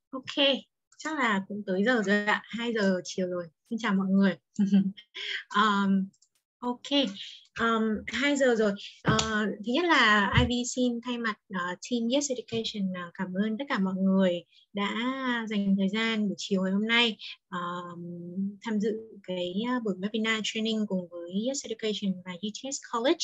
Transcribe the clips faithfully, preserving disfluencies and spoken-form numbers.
Ok, chắc là cũng tới giờ rồi ạ, hai giờ chiều rồi. Xin chào mọi người. um, ok, um, hai giờ rồi. Uh, thứ nhất là i vê xin thay mặt uh, team Yes Education uh, cảm ơn tất cả mọi người đã dành thời gian buổi chiều ngày hôm nay uh, tham dự cái uh, buổi webinar training cùng với Yes Education và u tê ét College.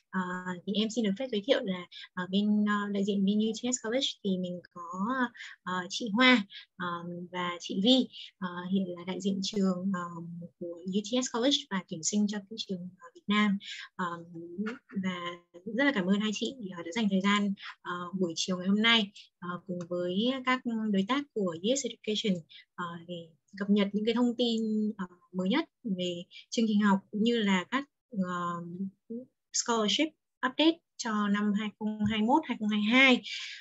Uh, thì em xin được phép giới thiệu là uh, bên uh, đại diện bên u tê ét College thì mình có uh, chị Hoa um, và chị Vi, uh, hiện là đại diện trường um, của u tê ét College và tuyển sinh cho thị trường uh, Việt Nam. Um, và rất là cảm ơn hai chị uh, đã dành thời gian uh, buổi chiều ngày hôm nay uh, cùng với các đối tác của Yes Education uh, để cập nhật những cái thông tin uh, mới nhất về chương trình học cũng như là các uh, scholarship update cho năm hai không hai mốt hai không hai hai.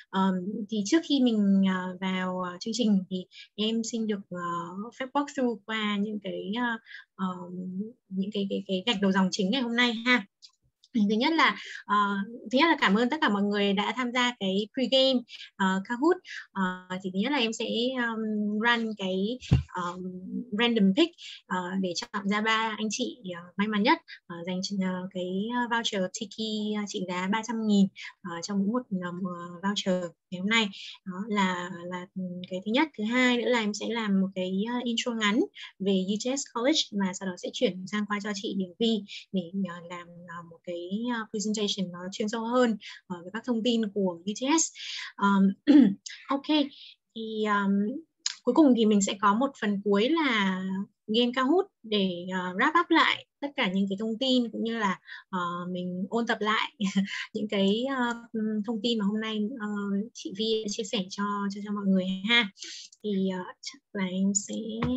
Um, thì trước khi mình uh, vào uh, chương trình thì em xin được uh, phép walk through qua những cái uh, um, những cái, cái cái gạch đầu dòng chính ngày hôm nay ha. Thứ nhất là uh, thứ nhất là cảm ơn tất cả mọi người đã tham gia cái pre-game uh, Kahoot. Uh, thì thứ nhất là em sẽ um, run cái um, random pick uh, để chọn ra ba anh chị uh, may mắn nhất uh, dành uh, cái voucher Tiki uh, trị giá ba trăm nghìn uh, trong mỗi một um, uh, voucher ngày hôm nay. Đó là là cái thứ nhất. Thứ hai nữa là em sẽ làm một cái uh, intro ngắn về u tê ét College và sau đó sẽ chuyển sang qua cho chị Điển Vi để uh, làm uh, một cái presentation nó chuyên sâu hơn uh, về các thông tin của u tê ét. Um, ok, thì um, cuối cùng thì mình sẽ có một phần cuối là game Kahoot để uh, wrap up lại tất cả những cái thông tin cũng như là uh, mình ôn tập lại những cái uh, thông tin mà hôm nay uh, chị Vi chia sẻ cho cho cho mọi người ha. Thì uh, chắc là em sẽ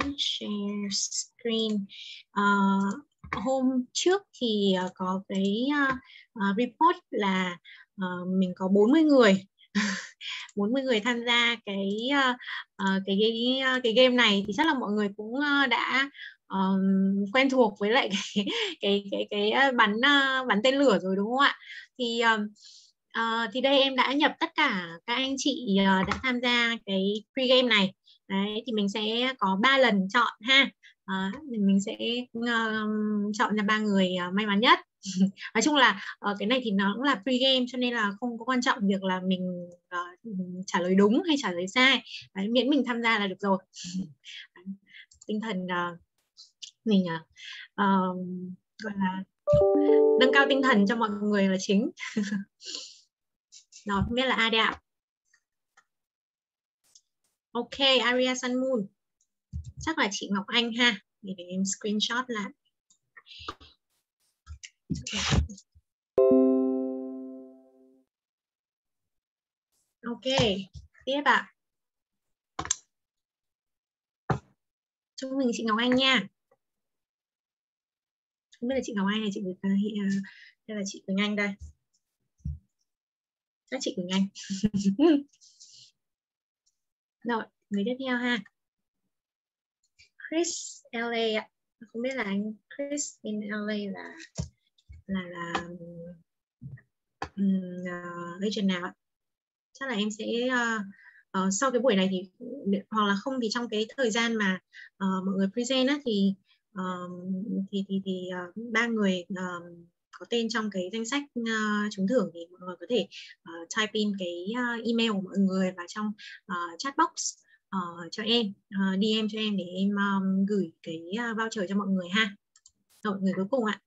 share screen. Uh, hôm trước thì uh, có cái uh, uh, report là uh, mình có bốn mươi người bốn mươi người tham gia cái uh, uh, cái, cái cái game này, thì chắc là mọi người cũng uh, đã um, quen thuộc với lại cái cái cái cái, cái bắn uh, bắn tên lửa rồi đúng không ạ? Thì um, uh, thì đây em đã nhập tất cả các anh chị uh, đã tham gia cái pre-game này. Đấy, thì mình sẽ có ba lần chọn ha. À, mình sẽ uh, chọn ra ba người uh, may mắn nhất. Nói chung là uh, cái này thì nó cũng là pre-game cho nên là không có quan trọng việc là mình uh, trả lời đúng hay trả lời sai. Đấy, miễn mình tham gia là được rồi. Tinh thần uh, mình uh, uh, gọi là nâng cao tinh thần cho mọi người là chính. Rồi, không biết là ai đây ạ? Ok, Aria Sun Moon. Chắc là chị Ngọc Anh ha. Để, để em screenshot lại. Ok, tiếp ạ. Chúc mừng chị Ngọc Anh nha. Không biết là chị Ngọc Anh hay chị Quỳnh Anh, hay là chị Quỳnh Anh đây. Các chị Quỳnh Anh. Rồi, người tiếp theo ha. Chris lờ a ạ. Không biết là anh Chris in lờ a là là là um, uh, agent nào ạ? Chắc là em sẽ uh, uh, sau cái buổi này thì hoặc là không thì trong cái thời gian mà uh, mọi người present á, thì uh, thì thì, thì uh, ba người uh, có tên trong cái danh sách uh, trúng thưởng thì mọi người có thể uh, type in cái uh, email của mọi người vào trong uh, chat box uh, cho em, uh, đê em cho em để em um, gửi cái uh, voucher cho mọi người ha. Rồi, người cuối cùng ạ.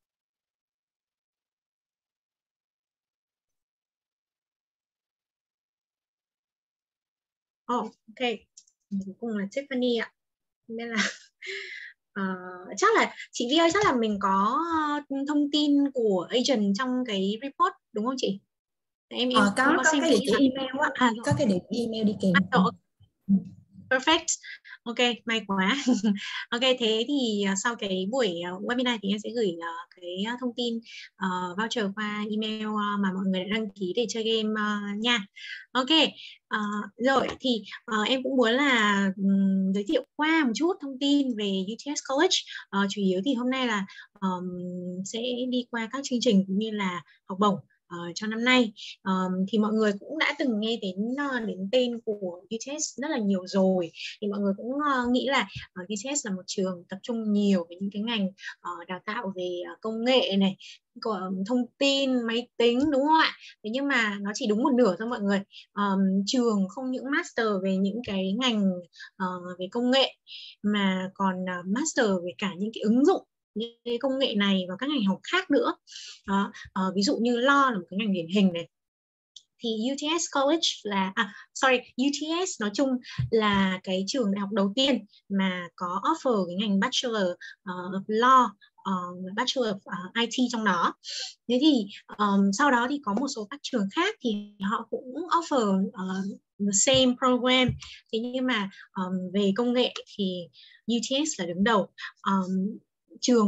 Oh, ok. Người cuối cùng là Tiffany ạ. Nên là uh, chắc là chị Vi ơi, chắc là mình có uh, thông tin của agent trong cái report đúng không chị? Em em Ờ, có có, có xem cái thử địa chỉ email á, à, có cái địa chỉ email đi kèm. à, perfect. Ok, may quá. Ok, thế thì uh, sau cái buổi uh, webinar thì em sẽ gửi uh, cái uh, thông tin uh, voucher qua email uh, mà mọi người đã đăng ký để chơi game uh, nha. Ok, uh, rồi thì uh, em cũng muốn là um, giới thiệu qua một chút thông tin về u tê ét College. Uh, chủ yếu thì hôm nay là um, sẽ đi qua các chương trình cũng như là học bổng uh, cho năm nay. Um, thì mọi người cũng đã từng nghe đến uh, đến tên của u tê ét rất là nhiều rồi, thì mọi người cũng uh, nghĩ là uh, u tê ét là một trường tập trung nhiều về những cái ngành uh, đào tạo về uh, công nghệ này, của thông tin, máy tính, đúng không ạ? Thế nhưng mà nó chỉ đúng một nửa thôi mọi người. Um, trường không những master về những cái ngành uh, về công nghệ, mà còn uh, master về cả những cái ứng dụng những cái công nghệ này vào các ngành học khác nữa. Đó, uh, ví dụ như law là một cái ngành điển hình này. Thì u tê ét College là, à, sorry, u tê ét nói chung là cái trường đại học đầu tiên mà có offer cái ngành Bachelor uh, of Law, uh, Bachelor of uh, i tê trong đó. Thế thì um, sau đó thì có một số các trường khác thì họ cũng offer uh, the same program. Thế nhưng mà um, về công nghệ thì u tê ét là đứng đầu. Um, trường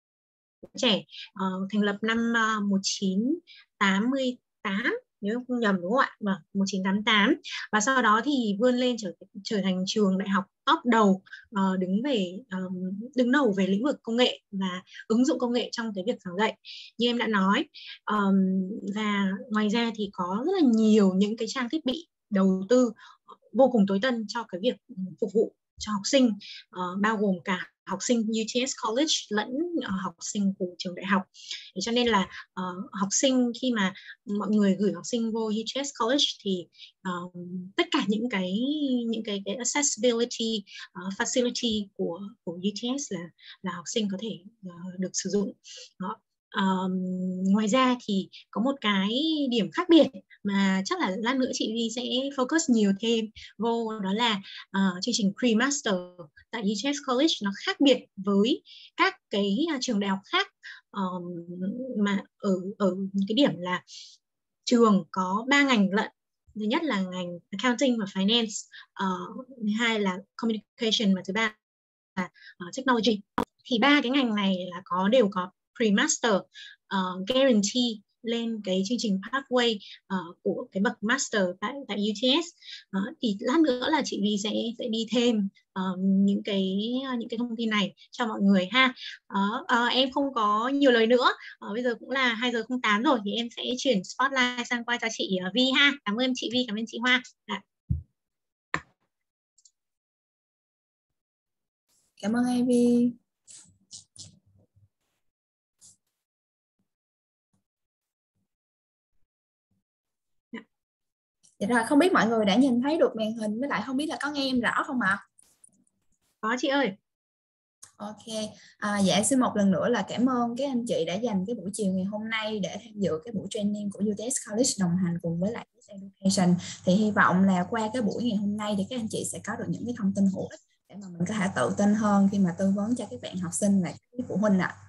trẻ uh, thành lập năm uh, một nghìn chín trăm tám mươi tám, nếu không nhầm, đúng không ạ? Vâng, một nghìn chín trăm tám mươi tám. Và sau đó thì vươn lên trở trở thành trường đại học top đầu, uh, đứng về um, đứng đầu về lĩnh vực công nghệ và ứng dụng công nghệ trong cái việc giảng dạy như em đã nói. Um, và ngoài ra thì có rất là nhiều những cái trang thiết bị đầu tư vô cùng tối tân cho cái việc phục vụ cho học sinh, uh, bao gồm cả học sinh u tê ét College lẫn uh, học sinh của trường đại học. Thế cho nên là uh, học sinh khi mà mọi người gửi học sinh vô u tê ét College thì uh, tất cả những cái những cái, cái accessibility uh, facility của của u tê ét là là học sinh có thể uh, được sử dụng. Đó. Um, ngoài ra thì có một cái điểm khác biệt mà chắc là lát nữa chị Vi sẽ focus nhiều thêm vô, đó là uh, chương trình pre-master tại u tê ét College nó khác biệt với các cái uh, trường đại học khác, um, mà ở ở cái điểm là trường có ba ngành lận. Thứ nhất là ngành accounting và finance, uh, thứ hai là communication, và thứ ba là uh, technology. Thì ba cái ngành này là có đều có pre-master uh, guarantee lên cái chương trình pathway uh, của cái bậc master tại tại u tê ét. Uh, thì lát nữa là chị Vi sẽ sẽ đi thêm uh, những cái những cái thông tin này cho mọi người ha. Uh, uh, em không có nhiều lời nữa. Uh, bây giờ cũng là hai giờ không tám rồi, thì em sẽ chuyển spotlight sang qua cho chị uh, Vi ha. Cảm ơn chị Vi, cảm ơn chị Hoa. Đã. Cảm ơn Ivy. Vậy rồi, không biết mọi người đã nhìn thấy được màn hình, với lại không biết là có nghe em rõ không ạ? Có chị ơi. Ok, à, dạ xin một lần nữa là cảm ơn các anh chị đã dành cái buổi chiều ngày hôm nay để tham dự cái buổi training của u tê ét College đồng hành cùng với lại Education. Thì hy vọng là qua cái buổi ngày hôm nay thì các anh chị sẽ có được những cái thông tin hữu ích để mà mình có thể tự tin hơn khi mà tư vấn cho các bạn học sinh và các phụ huynh ạ.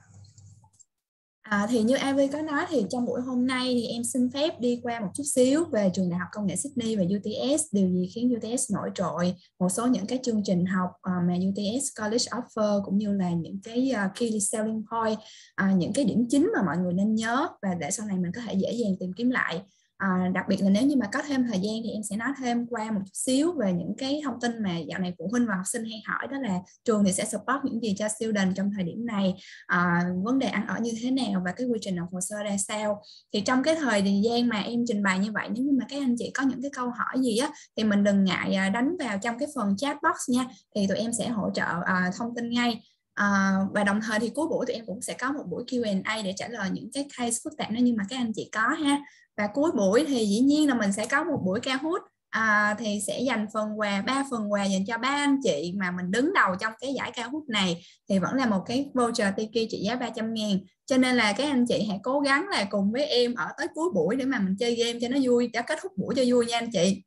À, thì như Ivy có nói thì trong buổi hôm nay thì em xin phép đi qua một chút xíu về trường Đại học Công nghệ Sydney và u tê ét, điều gì khiến u tê ét nổi trội, một số những cái chương trình học uh, mà u tê ét College offer, cũng như là những cái uh, key selling point, uh, những cái điểm chính mà mọi người nên nhớ và để sau này mình có thể dễ dàng tìm kiếm lại. À, đặc biệt là nếu như mà có thêm thời gian thì em sẽ nói thêm qua một chút xíu về những cái thông tin mà dạo này phụ huynh và học sinh hay hỏi, đó là trường thì sẽ support những gì cho student trong thời điểm này, à, vấn đề ăn ở như thế nào và cái quy trình nộp hồ sơ ra sao. Thì trong cái thời gian mà em trình bày như vậy, nếu như mà các anh chị có những cái câu hỏi gì á thì mình đừng ngại đánh vào trong cái phần chat box nha, thì tụi em sẽ hỗ trợ à, thông tin ngay. À, và đồng thời thì cuối buổi tụi em cũng sẽ có một buổi Q and A để trả lời những cái case phức tạp nếu như mà các anh chị có ha. Và cuối buổi thì dĩ nhiên là mình sẽ có một buổi Kahoot, à, thì sẽ dành phần quà, ba phần quà dành cho ba anh chị mà mình đứng đầu trong cái giải Kahoot này, thì vẫn là một cái voucher Tiki trị giá ba trăm ngàn. Cho nên là các anh chị hãy cố gắng là cùng với em ở tới cuối buổi để mà mình chơi game cho nó vui, cho kết thúc buổi cho vui nha anh chị.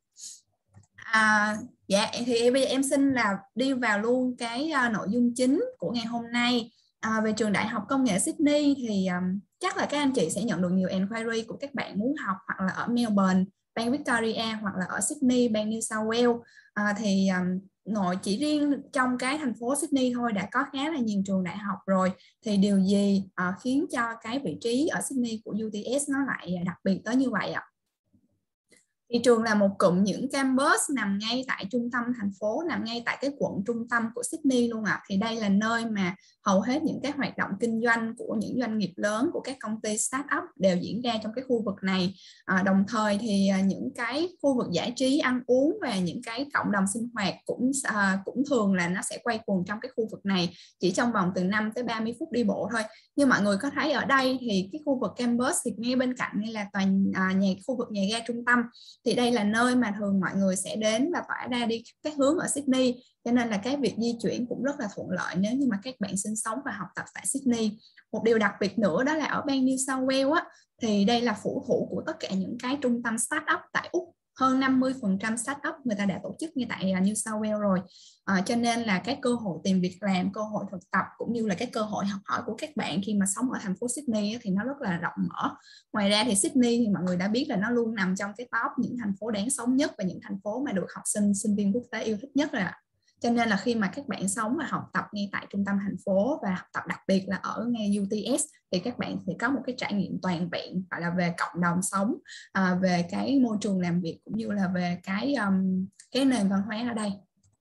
À, dạ thì bây giờ em xin là đi vào luôn cái uh, nội dung chính của ngày hôm nay. À, về trường Đại học Công nghệ Sydney thì um, chắc là các anh chị sẽ nhận được nhiều inquiry của các bạn muốn học hoặc là ở Melbourne, bang Victoria, hoặc là ở Sydney, bang New South Wales. À, thì um, nội chỉ riêng trong cái thành phố Sydney thôi đã có khá là nhiều trường đại học rồi. Thì điều gì uh, khiến cho cái vị trí ở Sydney của u tê ét nó lại đặc biệt tới như vậy ạ? Thì trường là một cụm những campus nằm ngay tại trung tâm thành phố, nằm ngay tại cái quận trung tâm của Sydney luôn ạ. À. Thì đây là nơi mà hầu hết những cái hoạt động kinh doanh của những doanh nghiệp lớn, của các công ty start-up đều diễn ra trong cái khu vực này. À, đồng thời thì những cái khu vực giải trí, ăn uống và những cái cộng đồng sinh hoạt cũng à, cũng thường là nó sẽ quay quần trong cái khu vực này, chỉ trong vòng từ năm tới ba mươi phút đi bộ thôi. Như mọi người có thấy ở đây thì cái khu vực campus thì ngay bên cạnh đây là tòa à, nhà khu vực nhà ga trung tâm. Thì đây là nơi mà thường mọi người sẽ đến và tỏa ra đi các hướng ở Sydney, cho nên là cái việc di chuyển cũng rất là thuận lợi nếu như mà các bạn sinh sống và học tập tại Sydney. Một điều đặc biệt nữa đó là ở bang New South Wales á, thì đây là phủ thủ của tất cả những cái trung tâm start-up tại Úc. Hơn năm mươi phần trăm start-up người ta đã tổ chức như tại New South Wales rồi. À, cho nên là cái cơ hội tìm việc làm, cơ hội thực tập cũng như là cái cơ hội học hỏi của các bạn khi mà sống ở thành phố Sydney thì nó rất là rộng mở. Ngoài ra thì Sydney thì mọi người đã biết là nó luôn nằm trong cái top những thành phố đáng sống nhất và những thành phố mà được học sinh, sinh viên quốc tế yêu thích nhất rồi ạ. Cho nên là khi mà các bạn sống và học tập ngay tại trung tâm thành phố và học tập đặc biệt là ở ngay U T S thì các bạn sẽ có một cái trải nghiệm toàn vẹn, gọi là về cộng đồng sống, à, về cái môi trường làm việc cũng như là về cái um, cái nền văn hóa ở đây.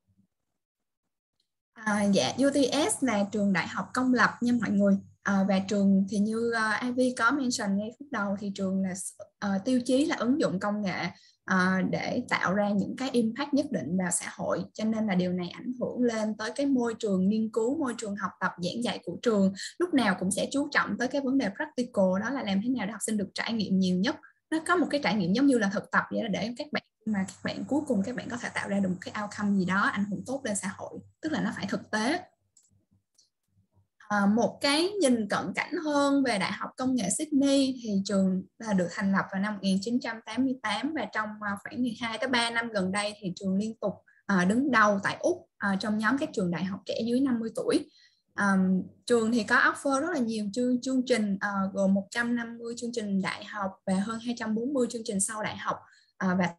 À, dạ, U T S là trường đại học công lập nha mọi người. À, và trường thì như uh, Ivy có mention ngay phút đầu thì trường là uh, tiêu chí là ứng dụng công nghệ uh, để tạo ra những cái impact nhất định vào xã hội, cho nên là điều này ảnh hưởng lên tới cái môi trường nghiên cứu, môi trường học tập giảng dạy của trường. Lúc nào cũng sẽ chú trọng tới cái vấn đề practical, đó là làm thế nào để học sinh được trải nghiệm nhiều nhất. Nó có một cái trải nghiệm giống như là thực tập vậy đó, để các bạn mà các bạn cuối cùng các bạn có thể tạo ra được một cái outcome gì đó ảnh hưởng tốt lên xã hội, tức là nó phải thực tế. À, một cái nhìn cận cảnh hơn về Đại học Công nghệ Sydney thì trường là được thành lập vào năm một nghìn chín trăm tám mươi tám và trong khoảng mười hai tới ba năm gần đây thì trường liên tục à, đứng đầu tại Úc à, trong nhóm các trường đại học trẻ dưới năm mươi tuổi. À, trường thì có offer rất là nhiều chương, chương trình à, gồm một trăm năm mươi chương trình đại học và hơn hai trăm bốn mươi chương trình sau đại học à, và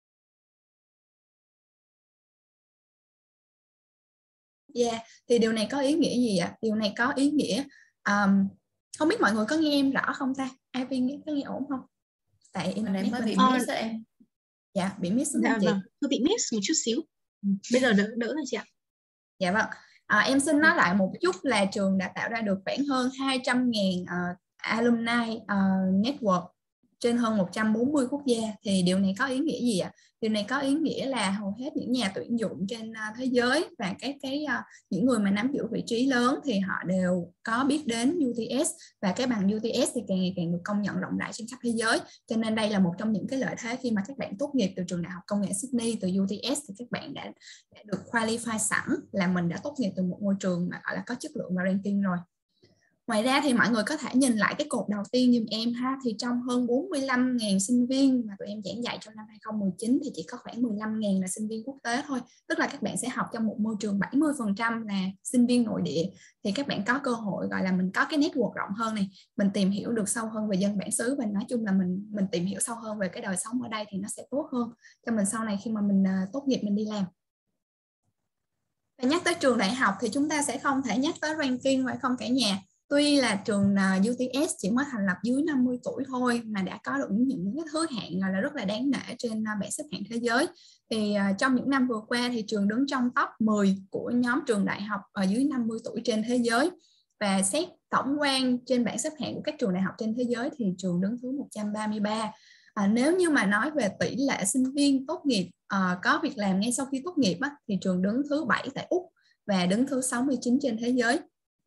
Yeah, thì điều này có ý nghĩa gì ạ? Điều này có ý nghĩa um, không biết mọi người có nghe em rõ không ta? Ivy nghe có nghe ổn không? Tại em này mới bị miss em. Dạ, bị miss đúng dạ, không chị? Vâng, tôi bị miss một chút xíu. Bây giờ đỡ đỡ rồi chị ạ. Dạ vâng. À, em xin nói lại một chút là trường đã tạo ra được khoảng hơn hai trăm nghìn uh, alumni uh, network trên hơn một trăm bốn mươi quốc gia. Thì điều này có ý nghĩa gì ạ? Điều này có ý nghĩa là hầu hết những nhà tuyển dụng trên uh, thế giới và các cái uh, những người mà nắm giữ vị trí lớn thì họ đều có biết đến U T S, và cái bằng U T S thì càng ngày càng được công nhận rộng rãi trên khắp thế giới. Cho nên đây là một trong những cái lợi thế khi mà các bạn tốt nghiệp từ trường Đại học Công nghệ Sydney từ U T S thì các bạn đã, đã được qualify sẵn là mình đã tốt nghiệp từ một môi trường mà gọi là có chất lượng và ranking rồi. Ngoài ra thì mọi người có thể nhìn lại cái cột đầu tiên giùm em ha, thì trong hơn bốn mươi lăm nghìn sinh viên mà tụi em giảng dạy trong năm hai không một chín thì chỉ có khoảng mười lăm nghìn là sinh viên quốc tế thôi. Tức là các bạn sẽ học trong một môi trường bảy mươi phần trăm là sinh viên nội địa, thì các bạn có cơ hội gọi là mình có cái network rộng hơn này, mình tìm hiểu được sâu hơn về dân bản xứ, và nói chung là mình mình tìm hiểu sâu hơn về cái đời sống ở đây thì nó sẽ tốt hơn cho mình sau này khi mà mình uh, tốt nghiệp mình đi làm. Và nhắc tới trường đại học thì chúng ta sẽ không thể nhắc tới ranking phải không cả nhà? Tuy là trường U T S chỉ mới thành lập dưới năm mươi tuổi thôi mà đã có được những cái thứ hạng là rất là đáng nể trên bảng xếp hạng thế giới. Thì trong những năm vừa qua thì trường đứng trong top mười của nhóm trường đại học ở dưới năm mươi tuổi trên thế giới. Và xét tổng quan trên bảng xếp hạng của các trường đại học trên thế giới thì trường đứng thứ một trăm ba mươi ba. À, nếu như mà nói về tỷ lệ sinh viên tốt nghiệp à, có việc làm ngay sau khi tốt nghiệp á, thì trường đứng thứ bảy tại Úc và đứng thứ sáu mươi chín trên thế giới.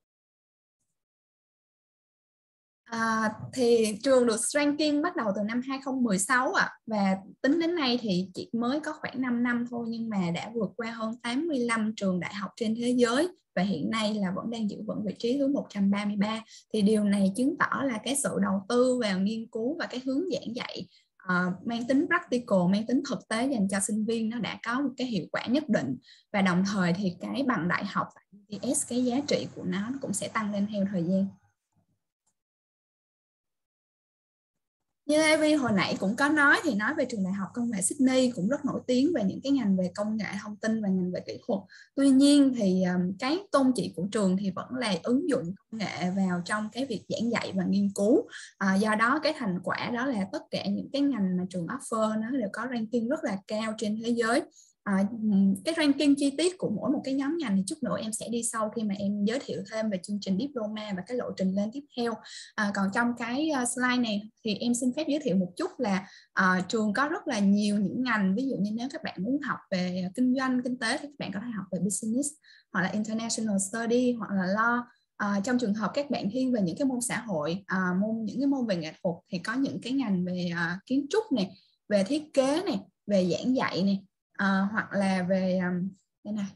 À, thì trường được ranking bắt đầu từ năm hai không một sáu ạ, à, và tính đến nay thì chỉ mới có khoảng năm năm thôi nhưng mà đã vượt qua hơn tám mươi lăm trường đại học trên thế giới và hiện nay là vẫn đang giữ vững vị trí thứ một trăm ba mươi ba. Thì điều này chứng tỏ là cái sự đầu tư vào nghiên cứu và cái hướng giảng dạy uh, mang tính practical, mang tính thực tế dành cho sinh viên nó đã có một cái hiệu quả nhất định, và đồng thời thì cái bằng đại học tại U T S cái giá trị của nó cũng sẽ tăng lên theo thời gian. Như Ivy hồi nãy cũng có nói, thì nói về trường Đại học Công nghệ Sydney cũng rất nổi tiếng về những cái ngành về công nghệ thông tin và ngành về kỹ thuật. Tuy nhiên thì um, cái tôn chỉ của trường thì vẫn là ứng dụng công nghệ vào trong cái việc giảng dạy và nghiên cứu. À, do đó cái thành quả đó là tất cả những cái ngành mà trường offer nó đều có ranking rất là cao trên thế giới. À, cái ranking chi tiết của mỗi một cái nhóm ngành thì chút nữa em sẽ đi sau khi mà em giới thiệu thêm về chương trình diploma và cái lộ trình lên tiếp theo. À, còn trong cái slide này thì em xin phép giới thiệu một chút là à, trường có rất là nhiều những ngành. Ví dụ như nếu các bạn muốn học về kinh doanh, kinh tế thì các bạn có thể học về business hoặc là international study hoặc là law. À, trong trường hợp các bạn thiên về những cái môn xã hội, à, môn những cái môn về nghệ thuật thì có những cái ngành về à, kiến trúc này, về thiết kế này, về giảng dạy này, à, hoặc là về um, đây này,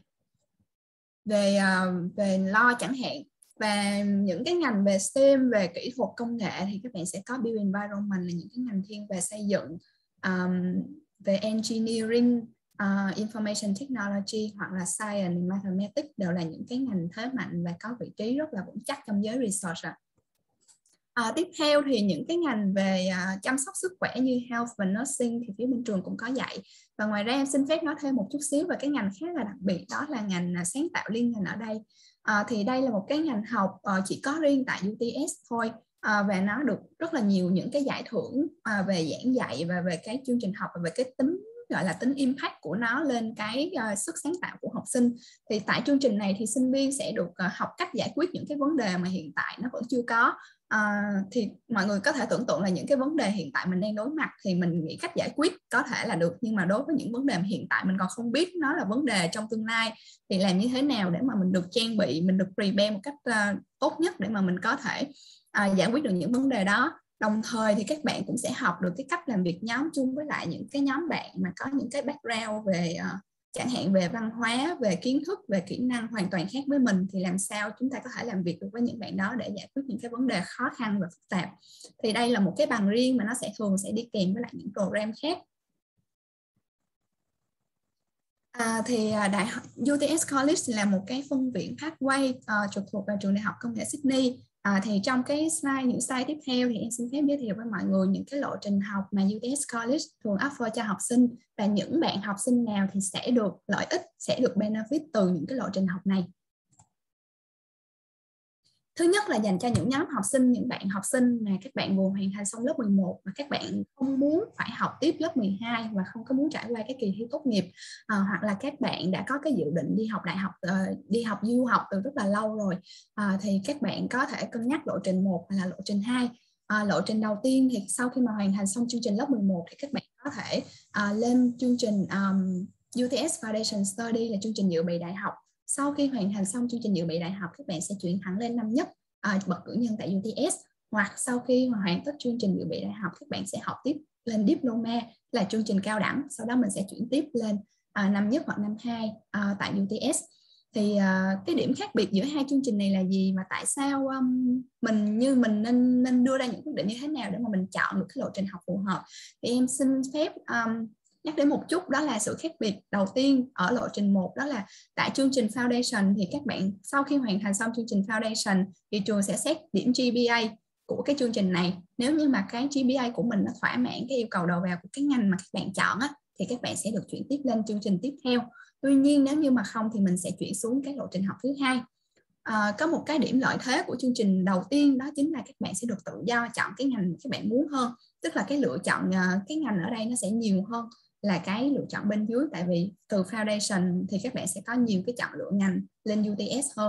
về uh, về law chẳng hạn. Và những cái ngành về STEM, về kỹ thuật công nghệ thì các bạn sẽ có build environment, là những cái ngành thiên về xây dựng, um, về engineering, uh, information technology hoặc là science, mathematics đều là những cái ngành thế mạnh và có vị trí rất là vững chắc trong giới research. À, tiếp theo thì những cái ngành về uh, chăm sóc sức khỏe như health và nursing thì phía bên trường cũng có dạy. Và ngoài ra em xin phép nói thêm một chút xíu về cái ngành khá là đặc biệt, đó là ngành uh, sáng tạo liên ngành ở đây. À, thì đây là một cái ngành học uh, chỉ có riêng tại u tê ét thôi, uh, và nó được rất là nhiều những cái giải thưởng uh, về giảng dạy và về cái chương trình học và về cái tính gọi là tính impact của nó lên cái uh, sức sáng tạo của học sinh. Thì tại chương trình này thì sinh viên sẽ được uh, học cách giải quyết những cái vấn đề mà hiện tại nó vẫn chưa có. À, thì mọi người có thể tưởng tượng là những cái vấn đề hiện tại mình đang đối mặt thì mình nghĩ cách giải quyết có thể là được, nhưng mà đối với những vấn đề hiện tại mình còn không biết nó là vấn đề trong tương lai thì làm như thế nào để mà mình được trang bị, mình được prepare một cách uh, tốt nhất để mà mình có thể uh, giải quyết được những vấn đề đó. Đồng thời thì các bạn cũng sẽ học được cái cách làm việc nhóm chung với lại những cái nhóm bạn mà có những cái background về uh, chẳng hạn về văn hóa, về kiến thức, về kỹ năng hoàn toàn khác với mình, thì làm sao chúng ta có thể làm việc được với những bạn đó để giải quyết những cái vấn đề khó khăn và phức tạp. Thì đây là một cái bằng riêng mà nó sẽ thường sẽ đi kèm với lại những program khác. À, thì đại học u tê ét College là một cái phân viện Pathway uh, trực thuộc vào trường Đại học Công nghệ Sydney. À, thì trong cái slide, những slide tiếp theo thì em xin phép giới thiệu với mọi người những cái lộ trình học mà u tê ét College thường offer cho học sinh, và những bạn học sinh nào thì sẽ được lợi ích, sẽ được benefit từ những cái lộ trình học này. Thứ nhất là dành cho những nhóm học sinh, những bạn học sinh mà các bạn vừa hoàn thành xong lớp mười một và các bạn không muốn phải học tiếp lớp mười hai và không có muốn trải qua cái kỳ thi tốt nghiệp, à, hoặc là các bạn đã có cái dự định đi học đại học, uh, đi học du học từ rất là lâu rồi, à, thì các bạn có thể cân nhắc lộ trình một hay là lộ trình hai. À, lộ trình đầu tiên thì sau khi mà hoàn thành xong chương trình lớp mười một thì các bạn có thể uh, lên chương trình um, u tê ét Foundation Study, là chương trình dự bị đại học. Sau khi hoàn thành xong chương trình dự bị đại học, các bạn sẽ chuyển thẳng lên năm nhất à, bậc cử nhân tại u tê ét, hoặc sau khi hoàn tất chương trình dự bị đại học, các bạn sẽ học tiếp lên diploma, là chương trình cao đẳng. Sau đó mình sẽ chuyển tiếp lên à, năm nhất hoặc năm hai à, tại u tê ét. Thì à, cái điểm khác biệt giữa hai chương trình này là gì, mà tại sao um, mình như mình nên nên đưa ra những quyết định như thế nào để mà mình chọn được cái lộ trình học phù hợp, thì em xin phép um, nhắc đến một chút. Đó là sự khác biệt đầu tiên ở lộ trình một, đó là tại chương trình Foundation thì các bạn sau khi hoàn thành xong chương trình Foundation thì trường sẽ xét điểm giê pê a của cái chương trình này. Nếu như mà cái giê pê a của mình nó thỏa mãn cái yêu cầu đầu vào của cái ngành mà các bạn chọn á, thì các bạn sẽ được chuyển tiếp lên chương trình tiếp theo. Tuy nhiên nếu như mà không thì mình sẽ chuyển xuống cái lộ trình học thứ hai. À, có một cái điểm lợi thế của chương trình đầu tiên, đó chính là các bạn sẽ được tự do chọn cái ngành các bạn muốn hơn, tức là cái lựa chọn cái ngành ở đây nó sẽ nhiều hơn là cái lựa chọn bên dưới, tại vì từ Foundation thì các bạn sẽ có nhiều cái chọn lựa ngành lên u tê ét hơn.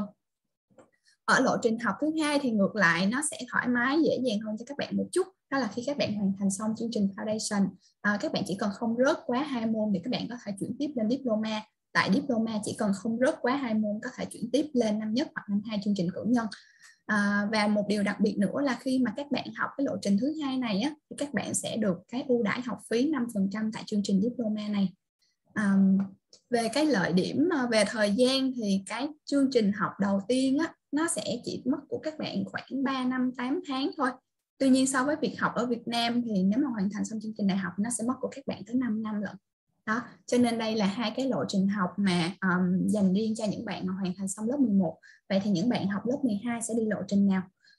Ở lộ trình học thứ hai thì ngược lại, nó sẽ thoải mái dễ dàng hơn cho các bạn một chút, đó là khi các bạn hoàn thành xong chương trình Foundation, à, các bạn chỉ cần không rớt quá hai môn thì các bạn có thể chuyển tiếp lên diploma. Tại diploma chỉ cần không rớt quá hai môn có thể chuyển tiếp lên năm nhất hoặc năm hai chương trình cử nhân. À, và một điều đặc biệt nữa là khi mà các bạn học cái lộ trình thứ hai này á, thì các bạn sẽ được cái ưu đãi học phí năm phần trăm tại chương trình diploma này. À, về cái lợi điểm về thời gian thì cái chương trình học đầu tiên á, nó sẽ chỉ mất của các bạn khoảng ba năm tám tháng thôi. Tuy nhiên so với việc học ở Việt Nam thì nếu mà hoàn thành xong chương trình đại học nó sẽ mất của các bạn tới năm năm lận. Đó, cho nên đây là hai cái lộ trình học mà um, dành riêng cho những bạn mà hoàn thành xong lớp mười một. Vậy thì những bạn học lớp mười hai sẽ đi lộ trình nào?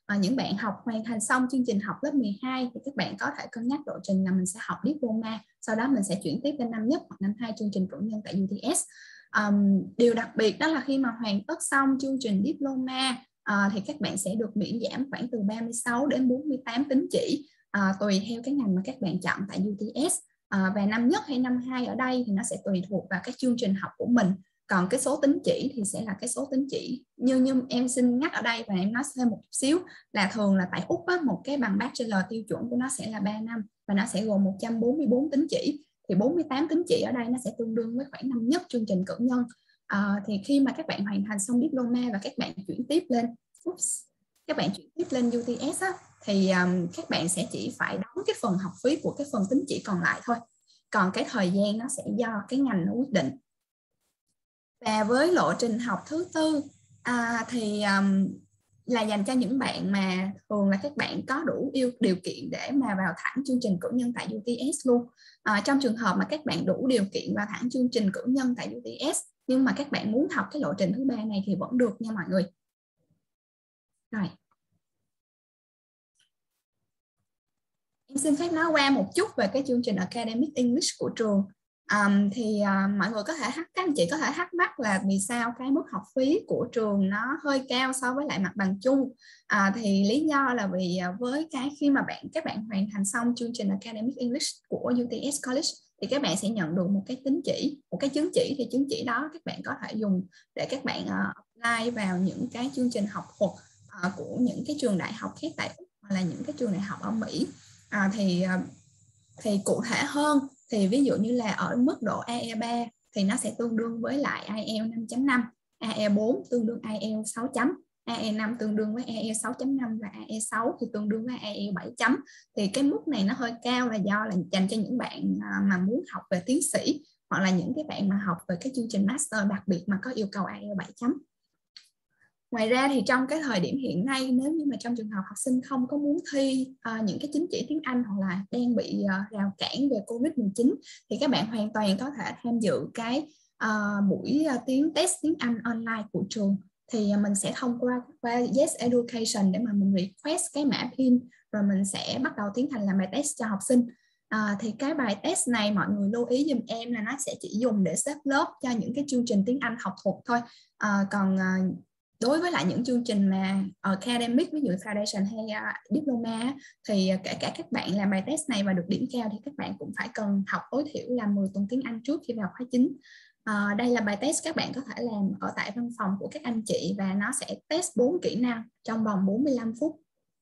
uh, những bạn học hoàn thành xong chương trình học lớp mười hai thì các bạn có thể cân nhắc lộ trình là mình sẽ học diploma, sau đó mình sẽ chuyển tiếp lên năm nhất hoặc năm hai chương trình cử nhân tại u tê ét. Um, điều đặc biệt đó là khi mà hoàn tất xong chương trình diploma uh, thì các bạn sẽ được miễn giảm khoảng từ ba mươi sáu đến bốn mươi tám tín chỉ, uh, tùy theo cái ngành mà các bạn chọn tại u tê ét. Uh, và năm nhất hay năm hai ở đây thì nó sẽ tùy thuộc vào cái chương trình học của mình. Còn cái số tín chỉ thì sẽ là cái số tín chỉ như như em xin nhắc ở đây, và em nói thêm một chút xíu là thường là tại Úc á, một cái bằng bachelor tiêu chuẩn của nó sẽ là ba năm và nó sẽ gồm một trăm bốn mươi bốn tín chỉ. Thì bốn mươi tám tín chỉ ở đây nó sẽ tương đương với khoảng năm nhất chương trình cử nhân. À, thì khi mà các bạn hoàn thành xong diploma và các bạn chuyển tiếp lên oops, các bạn chuyển tiếp lên u tê ét á, thì um, các bạn sẽ chỉ phải đóng cái phần học phí của cái phần tín chỉ còn lại thôi. Còn cái thời gian nó sẽ do cái ngành nó quyết định. Và với lộ trình học thứ tư à, thì um, là dành cho những bạn mà thường là các bạn có đủ yêu điều kiện để mà vào thẳng chương trình cử nhân tại u tê ét luôn. À, trong trường hợp mà các bạn đủ điều kiện vào thẳng chương trình cử nhân tại u tê ét nhưng mà các bạn muốn học cái lộ trình thứ ba này thì vẫn được nha mọi người. Rồi. Em xin phép nói qua một chút về cái chương trình Academic English của trường. Um, thì uh, mọi người có thể các anh chị có thể thắc mắc là vì sao cái mức học phí của trường nó hơi cao so với lại mặt bằng chung. Uh, thì lý do là vì uh, với cái khi mà bạn các bạn hoàn thành xong chương trình Academic English của u tê ét College thì các bạn sẽ nhận được một cái tín chỉ, một cái chứng chỉ. Thì chứng chỉ đó các bạn có thể dùng để các bạn uh, apply vào những cái chương trình học thuật uh, của những cái trường đại học khác tại Úc hoặc là những cái trường đại học ở Mỹ. Uh, thì uh, thì cụ thể hơn thì ví dụ như là ở mức độ i e ba thì nó sẽ tương đương với lại ai eo năm chấm năm, i e bốn tương đương ai eo sáu chấm, i e năm tương đương với ai eo sáu chấm năm và i e sáu thì tương đương với ai eo bảy chấm. Thì cái mức này nó hơi cao là do là dành cho những bạn mà muốn học về tiến sĩ hoặc là những cái bạn mà học về cái chương trình master đặc biệt mà có yêu cầu i eo bảy chấm. Ngoài ra thì trong cái thời điểm hiện nay, nếu như mà trong trường hợp học sinh không có muốn thi uh, những cái chứng chỉ tiếng Anh hoặc là đang bị uh, rào cản về covid mười chín thì các bạn hoàn toàn có thể tham dự cái uh, buổi uh, tiếng test tiếng Anh online của trường. Thì uh, mình sẽ thông qua qua Yes Education để mà mình request cái mã pin rồi mình sẽ bắt đầu tiến hành làm bài test cho học sinh. À, thì cái bài test này mọi người lưu ý giùm em là nó sẽ chỉ dùng để xếp lớp cho những cái chương trình tiếng Anh học thuật thôi. À, còn uh, đối với lại những chương trình mà academic ví dụ foundation hay uh, diploma thì kể cả các bạn làm bài test này và được điểm cao thì các bạn cũng phải cần học tối thiểu là mười tuần tiếng Anh trước khi vào khóa chính. Uh, đây là bài test các bạn có thể làm ở tại văn phòng của các anh chị và nó sẽ test bốn kỹ năng trong vòng bốn mươi lăm phút.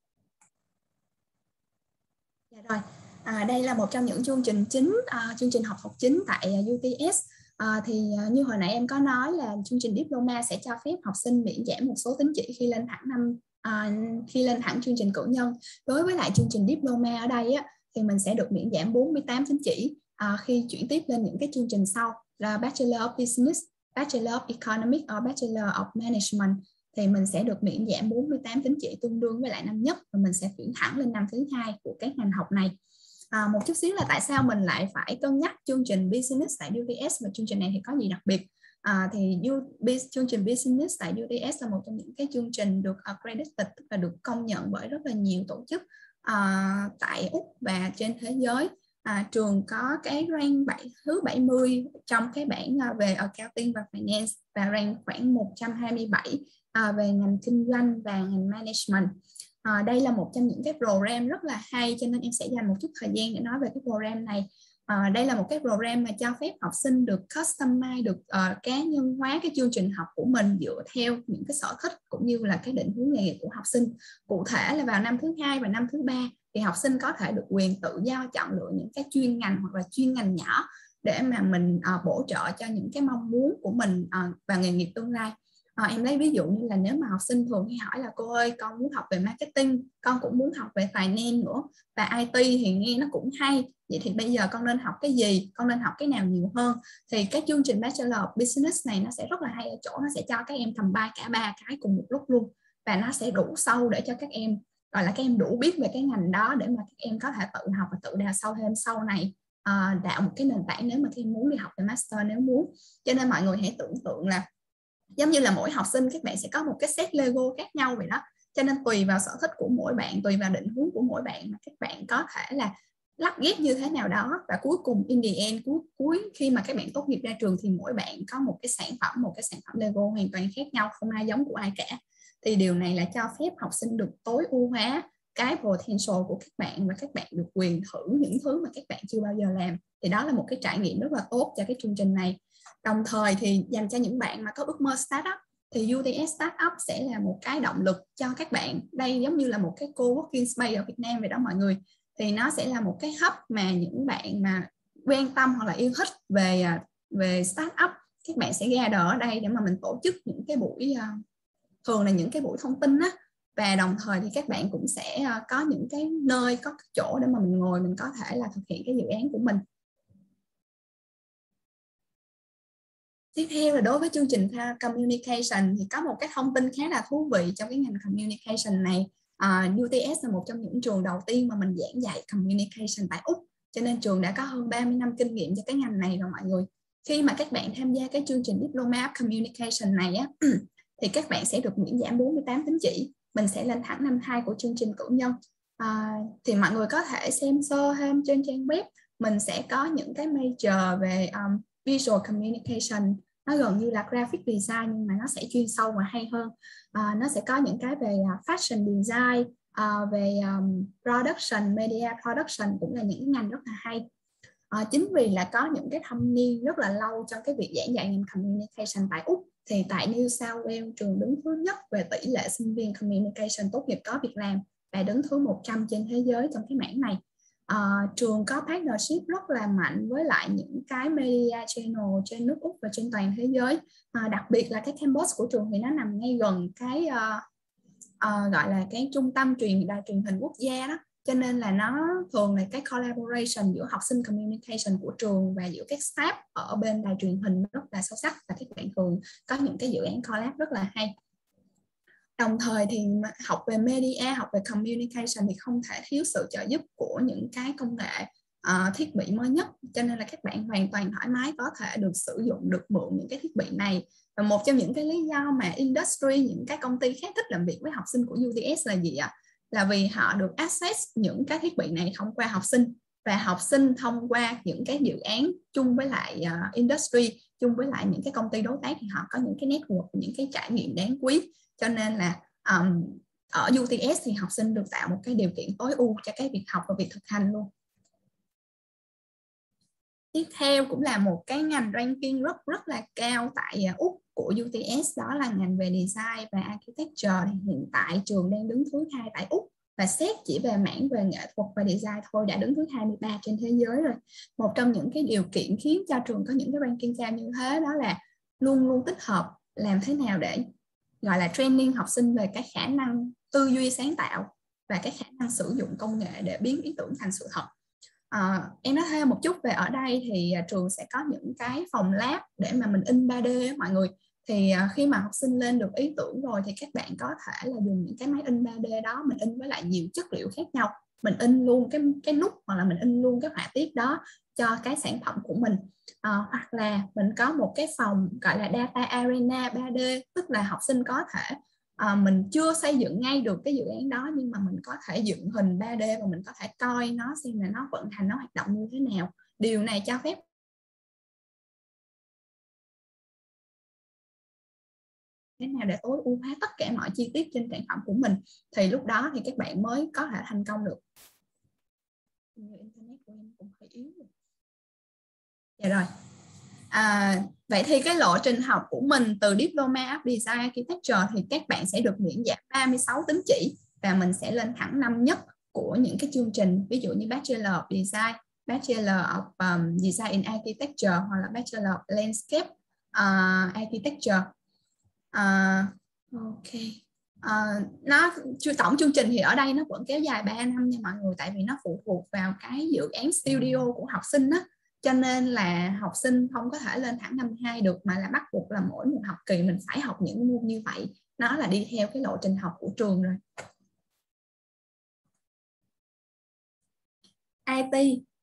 Dạ rồi. À, đây là một trong những chương trình chính, uh, chương trình học thuật chính tại uh, u tê ét. À, thì uh, như hồi nãy em có nói là chương trình diploma sẽ cho phép học sinh miễn giảm một số tín chỉ khi lên thẳng năm uh, khi lên thẳng chương trình cử nhân. Đối với lại chương trình diploma ở đây á, thì mình sẽ được miễn giảm bốn mươi tám tín chỉ uh, khi chuyển tiếp lên những cái chương trình sau là Bachelor of Business, Bachelor of Economics or Bachelor of Management. Thì mình sẽ được miễn giảm bốn mươi tám tín chỉ tương đương với lại năm nhất và mình sẽ chuyển thẳng lên năm thứ hai của cái ngành học này. À, một chút xíu là tại sao mình lại phải cân nhắc chương trình Business tại u tê ét và chương trình này thì có gì đặc biệt. À, thì U, chương trình Business tại u tê ét là một trong những cái chương trình được accredited, tức là được công nhận bởi rất là nhiều tổ chức uh, tại Úc và trên thế giới. À, trường có cái rank bảy, thứ bảy mươi trong cái bảng uh, về Accounting và Finance và rank khoảng một trăm hai mươi bảy uh, về ngành kinh doanh và ngành Management. À, đây là một trong những cái program rất là hay cho nên em sẽ dành một chút thời gian để nói về cái program này. À, đây là một cái program mà cho phép học sinh được customize, được uh, cá nhân hóa cái chương trình học của mình dựa theo những cái sở thích cũng như là cái định hướng nghề nghiệp của học sinh. Cụ thể là vào năm thứ hai và năm thứ ba thì học sinh có thể được quyền tự do chọn lựa những cái chuyên ngành hoặc là chuyên ngành nhỏ để mà mình uh, bổ trợ cho những cái mong muốn của mình uh, và nghề nghiệp tương lai. À, em lấy ví dụ như là nếu mà học sinh thường hay hỏi là cô ơi con muốn học về marketing, con cũng muốn học về finance nữa và i tê thì nghe nó cũng hay, vậy thì bây giờ con nên học cái gì, con nên học cái nào nhiều hơn. Thì cái chương trình Bachelor of Business này nó sẽ rất là hay ở chỗ nó sẽ cho các em tầm ba cả ba cái cùng một lúc luôn và nó sẽ đủ sâu để cho các em gọi là các em đủ biết về cái ngành đó để mà các em có thể tự học và tự đào sâu thêm sau này, uh, tạo một cái nền tảng nếu mà các em muốn đi học về master nếu muốn. Cho nên mọi người hãy tưởng tượng là giống như là mỗi học sinh các bạn sẽ có một cái set Lego khác nhau vậy đó. Cho nên tùy vào sở thích của mỗi bạn, tùy vào định hướng của mỗi bạn mà các bạn có thể là lắp ghép như thế nào đó, và cuối cùng in the end cuối cuối khi mà các bạn tốt nghiệp ra trường thì mỗi bạn có một cái sản phẩm, một cái sản phẩm Lego hoàn toàn khác nhau, không ai giống của ai cả. Thì điều này là cho phép học sinh được tối ưu hóa cái potential của các bạn, và các bạn được quyền thử những thứ mà các bạn chưa bao giờ làm. Thì đó là một cái trải nghiệm rất là tốt cho cái chương trình này. Đồng thời thì dành cho những bạn mà có ước mơ startup thì u tê ét Startup sẽ là một cái động lực cho các bạn. Đây giống như là một cái co-working space ở Việt Nam vậy đó mọi người. Thì nó sẽ là một cái hub mà những bạn mà quan tâm hoặc là yêu thích về về startup, các bạn sẽ gather ở đây để mà mình tổ chức những cái buổi, thường là những cái buổi thông tin á, và đồng thời thì các bạn cũng sẽ có những cái nơi, có cái chỗ để mà mình ngồi, mình có thể là thực hiện cái dự án của mình. Tiếp theo là đối với chương trình Communication thì có một cái thông tin khá là thú vị trong cái ngành Communication này. Uh, u tê ét là một trong những trường đầu tiên mà mình giảng dạy Communication tại Úc, cho nên trường đã có hơn ba mươi năm kinh nghiệm cho cái ngành này rồi mọi người. Khi mà các bạn tham gia cái chương trình Diploma of Communication này á, thì các bạn sẽ được miễn giảm bốn mươi tám tín chỉ. Mình sẽ lên thẳng năm hai của chương trình cử nhân. Uh, thì mọi người có thể xem sơ thêm trên trang web. Mình sẽ có những cái major về um, Visual Communication, nó gần như là graphic design nhưng mà nó sẽ chuyên sâu và hay hơn. À, nó sẽ có những cái về uh, fashion design, uh, về um, production, media production, cũng là những ngành rất là hay. À, chính vì là có những cái thâm niên rất là lâu trong cái việc giảng dạy ngành communication tại Úc, thì tại New South Wales trường đứng thứ nhất về tỷ lệ sinh viên communication tốt nghiệp có việc làm và đứng thứ một trăm trên thế giới trong cái mảng này. Uh, trường có partnership rất là mạnh với lại những cái media channel trên nước Úc và trên toàn thế giới. Uh, đặc biệt là cái campus của trường thì nó nằm ngay gần cái uh, uh, gọi là cái trung tâm truyền đài truyền hình quốc gia đó, cho nên là nó thường là cái collaboration giữa học sinh communication của trường và giữa các staff ở bên đài truyền hình rất là sâu sắc, và các bạn thường có những cái dự án collab rất là hay. Đồng thời thì học về media, học về communication thì không thể thiếu sự trợ giúp của những cái công nghệ, uh, thiết bị mới nhất, cho nên là các bạn hoàn toàn thoải mái có thể được sử dụng, được mượn những cái thiết bị này. Và một trong những cái lý do mà industry, những cái công ty khác thích làm việc với học sinh của u tê ét là gì ạ? Là vì họ được access những cái thiết bị này thông qua học sinh, và học sinh thông qua những cái dự án chung với lại uh, industry, chung với lại những cái công ty đối tác thì họ có những cái network, những cái trải nghiệm đáng quý. Cho nên là um, ở u tê ét thì học sinh được tạo một cái điều kiện tối ưu cho cái việc học và việc thực hành luôn. Tiếp theo cũng là một cái ngành ranking rất rất là cao tại Úc của u tê ét, đó là ngành về design và architecture. Thì hiện tại trường đang đứng thứ hai tại Úc, và xét chỉ về mảng về nghệ thuật và design thôi đã đứng thứ hai mươi ba trên thế giới rồi. Một trong những cái điều kiện khiến cho trường có những cái ranking cao như thế đó là luôn luôn tích hợp làm thế nào để gọi là training học sinh về cái khả năng tư duy sáng tạo và cái khả năng sử dụng công nghệ để biến ý tưởng thành sự thật. À, em nói thêm một chút về ở đây thì trường sẽ có những cái phòng lab để mà mình in ba D ấy, mọi người. Thì khi mà học sinh lên được ý tưởng rồi thì các bạn có thể là dùng những cái máy in ba D đó, mình in với lại nhiều chất liệu khác nhau, mình in luôn cái cái nút hoặc là mình in luôn cái họa tiết đó cho cái sản phẩm của mình. À, hoặc là mình có một cái phòng gọi là data arena ba D, tức là học sinh có thể à, mình chưa xây dựng ngay được cái dự án đó, nhưng mà mình có thể dựng hình ba D và mình có thể coi nó xem là nó vận hành, nó hoạt động như thế nào. Điều này cho phép thế nào để tối ưu hóa tất cả mọi chi tiết trên sản phẩm của mình, thì lúc đó thì các bạn mới có thể thành công được. Internet của em cũng hơi yếu rồi. Dạ rồi. À, vậy thì cái lộ trình học của mình từ Diploma of Design Architecture thì các bạn sẽ được miễn giảm ba mươi sáu tín chỉ, và mình sẽ lên thẳng năm nhất của những cái chương trình, ví dụ như Bachelor of Design, Bachelor of um, Design in Architecture hoặc là Bachelor of Landscape uh, Architecture. Uh, ok. Uh, nó tổng chương trình thì ở đây nó vẫn kéo dài ba năm nha mọi người, tại vì nó phụ thuộc vào cái dự án studio của học sinh đó. Cho nên là học sinh không có thể lên thẳng năm hai được, mà là bắt buộc là mỗi một học kỳ mình phải học những môn như vậy. Nó là đi theo cái lộ trình học của trường rồi. i tê.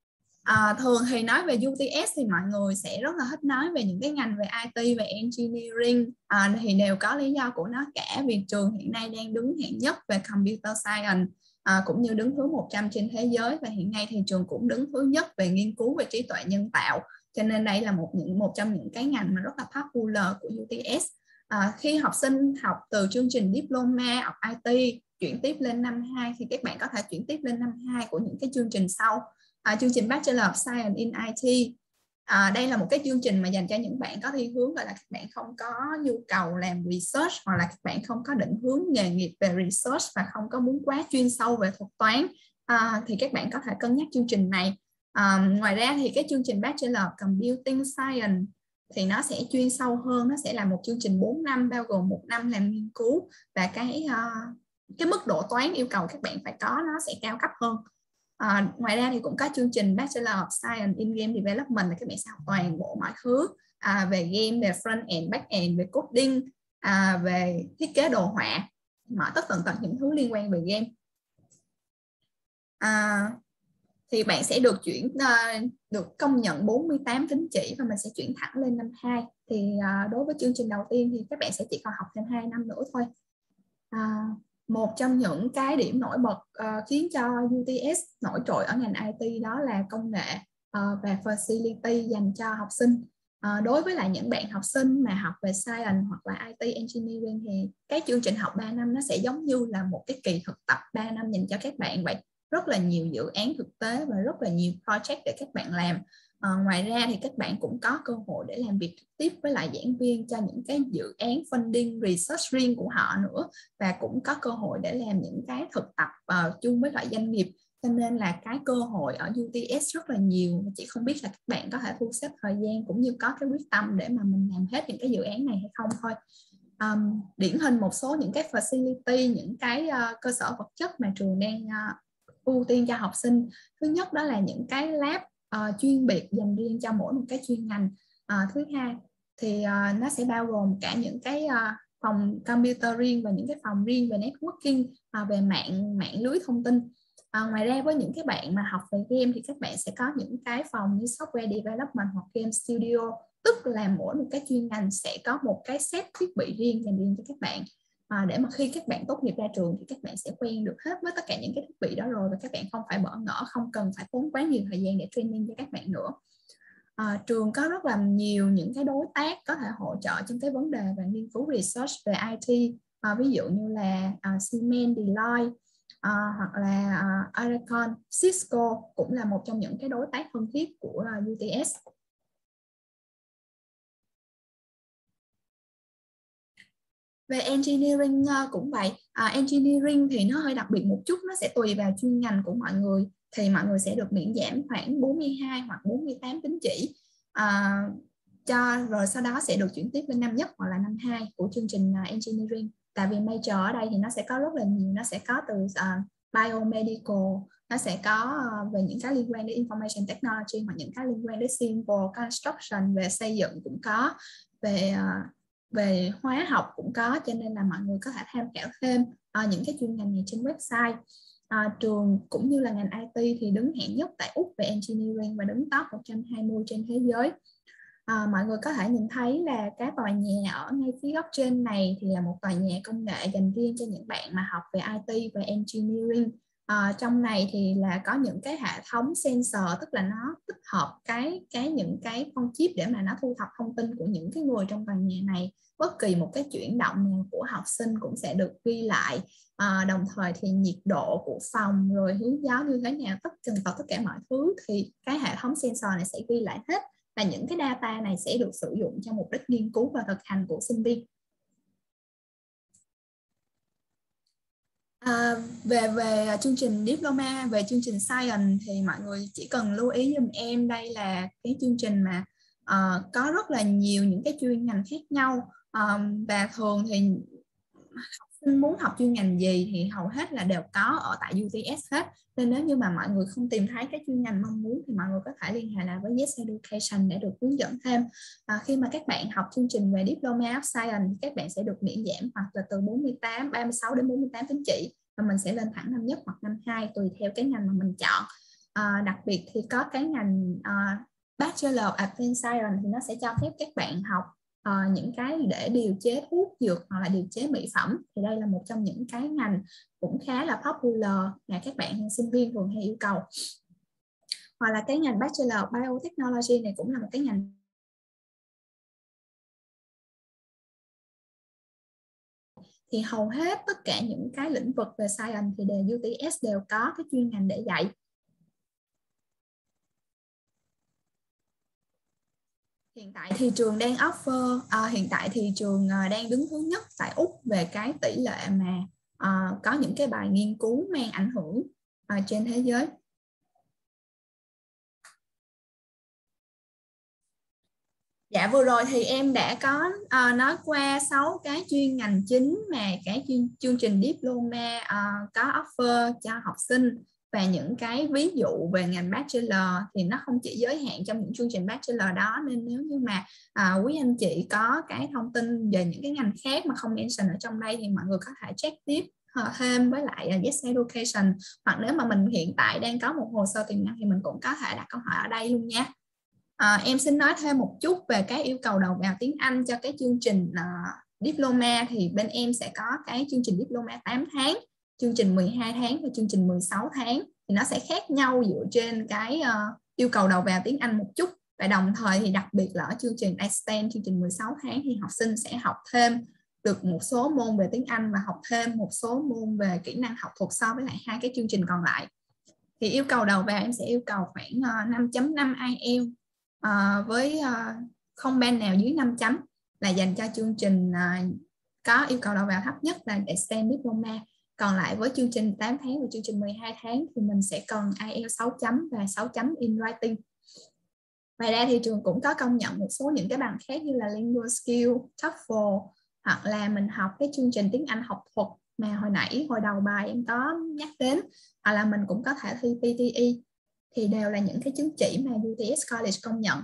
À, thường thì nói về U T S thì mọi người sẽ rất là thích nói về những cái ngành về I T và Engineering, à, thì đều có lý do của nó cả, vì trường hiện nay đang đứng hạng nhất về Computer Science, à, cũng như đứng thứ một trăm trên thế giới, và hiện nay thì trường cũng đứng thứ nhất về nghiên cứu về trí tuệ nhân tạo, cho nên đây là một những một trong những cái ngành mà rất là popular của U T S. À, khi học sinh học từ chương trình Diploma of I T chuyển tiếp lên năm hai thì các bạn có thể chuyển tiếp lên năm hai của những cái chương trình sau. À, chương trình Bachelor of Science in I T, à, đây là một cái chương trình mà dành cho những bạn có thiên hướng gọi là các bạn không có nhu cầu làm research, hoặc là các bạn không có định hướng nghề nghiệp về research và không có muốn quá chuyên sâu về thuật toán, à, thì các bạn có thể cân nhắc chương trình này. À, ngoài ra thì cái chương trình Bachelor of Computing Science thì nó sẽ chuyên sâu hơn, nó sẽ là một chương trình bốn năm bao gồm một năm làm nghiên cứu, và cái uh, cái mức độ toán yêu cầu các bạn phải có nó sẽ cao cấp hơn. À, ngoài ra thì cũng có chương trình Bachelor of Science in Game Development là các bạn sẽ học toàn bộ mọi thứ, à, về game, về front end, back end, về coding, à, về thiết kế đồ họa, mọi tất tần tật những thứ liên quan về game. À, thì bạn sẽ được chuyển uh, được công nhận bốn mươi tám tín chỉ và mình sẽ chuyển thẳng lên năm hai. Thì uh, đối với chương trình đầu tiên thì các bạn sẽ chỉ còn học thêm hai năm nữa thôi. À, một trong những cái điểm nổi bật uh, khiến cho U T S nổi trội ở ngành I T đó là công nghệ uh, và facility dành cho học sinh. Uh, đối với lại những bạn học sinh mà học về Science hoặc là I T Engineering thì cái chương trình học ba năm nó sẽ giống như là một cái kỳ thực tập ba năm dành cho các bạn vậy. Rất là nhiều dự án thực tế và rất là nhiều project để các bạn làm. À, ngoài ra thì các bạn cũng có cơ hội để làm việc trực tiếp với lại giảng viên cho những cái dự án funding research riêng của họ nữa, và cũng có cơ hội để làm những cái thực tập uh, chung với lại doanh nghiệp. Cho nên là cái cơ hội ở U T S rất là nhiều, chỉ không biết là các bạn có thể thu xếp thời gian cũng như có cái quyết tâm để mà mình làm hết những cái dự án này hay không thôi. Um, điển hình một số những cái facility, những cái uh, cơ sở vật chất mà trường đang uh, ưu tiên cho học sinh. Thứ nhất đó là những cái lab uh, chuyên biệt dành riêng cho mỗi một cái chuyên ngành. Uh, thứ hai thì uh, nó sẽ bao gồm cả những cái uh, phòng computer riêng và những cái phòng riêng về networking, uh, về mạng mạng lưới thông tin. Uh, ngoài ra với những cái bạn mà học về game thì các bạn sẽ có những cái phòng như software development hoặc game studio, tức là mỗi một cái chuyên ngành sẽ có một cái set thiết bị riêng dành riêng cho các bạn. À, để mà khi các bạn tốt nghiệp ra trường thì các bạn sẽ quen được hết với tất cả những cái thiết bị đó rồi, và các bạn không phải bỡ ngỡ, không cần phải tốn quá nhiều thời gian để training cho các bạn nữa. À, trường có rất là nhiều những cái đối tác có thể hỗ trợ trong cái vấn đề về nghiên cứu research về I T, à, ví dụ như là uh, Siemens, Deloitte, uh, hoặc là uh, Aricon, Cisco cũng là một trong những cái đối tác thân thiết của uh, U T S. Về engineering cũng vậy. À, engineering thì nó hơi đặc biệt một chút, nó sẽ tùy vào chuyên ngành của mọi người, thì mọi người sẽ được miễn giảm khoảng bốn mươi hai hoặc bốn mươi tám tín chỉ, à, cho rồi sau đó sẽ được chuyển tiếp lên năm nhất hoặc là năm hai của chương trình uh, engineering. Tại vì major ở đây thì nó sẽ có rất là nhiều, nó sẽ có từ uh, biomedical, nó sẽ có uh, về những cái liên quan đến information technology, hoặc những cái liên quan đến civil construction, về xây dựng cũng có, về uh, về hóa học cũng có, cho nên là mọi người có thể tham khảo thêm uh, những cái chuyên ngành này trên website. Uh, trường cũng như là ngành I T thì đứng hạng nhất tại Úc về engineering và đứng top một trăm hai mươi trên thế giới. Uh, mọi người có thể nhìn thấy là cái tòa nhà ở ngay phía góc trên này thì là một tòa nhà công nghệ dành riêng cho những bạn mà học về I T và engineering. Uh, trong này thì là có những cái hệ thống sensor, tức là nó tích hợp cái cái những cái con chip để mà nó thu thập thông tin của những cái người trong tòa nhà này. Bất kỳ một cái chuyển động nào của học sinh cũng sẽ được ghi lại, à, đồng thời thì nhiệt độ của phòng, rồi hướng gió như thế nào, tất cả tất cả mọi thứ thì cái hệ thống sensor này sẽ ghi lại hết, và những cái data này sẽ được sử dụng cho mục đích nghiên cứu và thực hành của sinh viên. À, về về chương trình diploma, về chương trình science thì mọi người chỉ cần lưu ý giùm em, đây là cái chương trình mà uh, có rất là nhiều những cái chuyên ngành khác nhau, um, và thường thì học sinh muốn học chuyên ngành gì thì hầu hết là đều có ở tại U T S hết. Nên nếu như mà mọi người không tìm thấy cái chuyên ngành mong muốn thì mọi người có thể liên hệ lại với Yes Education để được hướng dẫn thêm. À, khi mà các bạn học chương trình về Diploma of Science thì các bạn sẽ được miễn giảm hoặc là từ bốn mươi tám, ba mươi sáu đến bốn mươi tám tín chỉ, và mình sẽ lên thẳng năm nhất hoặc năm hai tùy theo cái ngành mà mình chọn. À, đặc biệt thì có cái ngành uh, Bachelor of Advanced Science thì nó sẽ cho phép các bạn học uh, những cái để điều chế thuốc dược hoặc là điều chế mỹ phẩm. Thì đây là một trong những cái ngành cũng khá là popular mà các bạn sinh viên thường hay yêu cầu. Hoặc là cái ngành Bachelor of Biotechnology này cũng là một cái ngành thì hầu hết tất cả những cái lĩnh vực về science thì đều u tê ét đều có cái chuyên ngành để dạy. Hiện tại thị trường đang offer, à, hiện tại thị trường đang đứng thứ nhất tại Úc về cái tỷ lệ mà à, có những cái bài nghiên cứu mang ảnh hưởng à, trên thế giới. Dạ vừa rồi thì em đã có uh, nói qua sáu cái chuyên ngành chính mà cái chuyên, chương trình diploma uh, có offer cho học sinh, và những cái ví dụ về ngành bachelor thì nó không chỉ giới hạn trong những chương trình bachelor đó, nên nếu như mà uh, quý anh chị có cái thông tin về những cái ngành khác mà không mention ở trong đây thì mọi người có thể check tiếp thêm với lại uh, Yes Education, hoặc nếu mà mình hiện tại đang có một hồ sơ tiềm năng thì mình cũng có thể đặt câu hỏi ở đây luôn nha. À, em xin nói thêm một chút về cái yêu cầu đầu vào tiếng Anh cho cái chương trình uh, diploma. Thì bên em sẽ có cái chương trình diploma tám tháng, chương trình mười hai tháng và chương trình mười sáu tháng. Thì nó sẽ khác nhau dựa trên cái uh, yêu cầu đầu vào tiếng Anh một chút. Và đồng thời thì đặc biệt là ở chương trình Extend, chương trình mười sáu tháng thì học sinh sẽ học thêm được một số môn về tiếng Anh và học thêm một số môn về kỹ năng học thuật so với lại hai cái chương trình còn lại. Thì yêu cầu đầu vào em sẽ yêu cầu khoảng uh, năm chấm năm ai eo. Uh, với uh, không band nào dưới năm chấm là dành cho chương trình uh, có yêu cầu đầu vào thấp nhất là Extend Diploma. Còn lại với chương trình tám tháng và chương trình mười hai tháng thì mình sẽ cần ai eo sáu chấm và sáu chấm in writing. Ngoài ra thì trường cũng có công nhận một số những cái bằng khác như là Lingual Skill, TOEFL, hoặc là mình học cái chương trình tiếng Anh học thuật mà hồi nãy hồi đầu bài em có nhắc đến, hoặc là mình cũng có thể thi pê tê e. Thì đều là những cái chứng chỉ mà u tê ét College công nhận.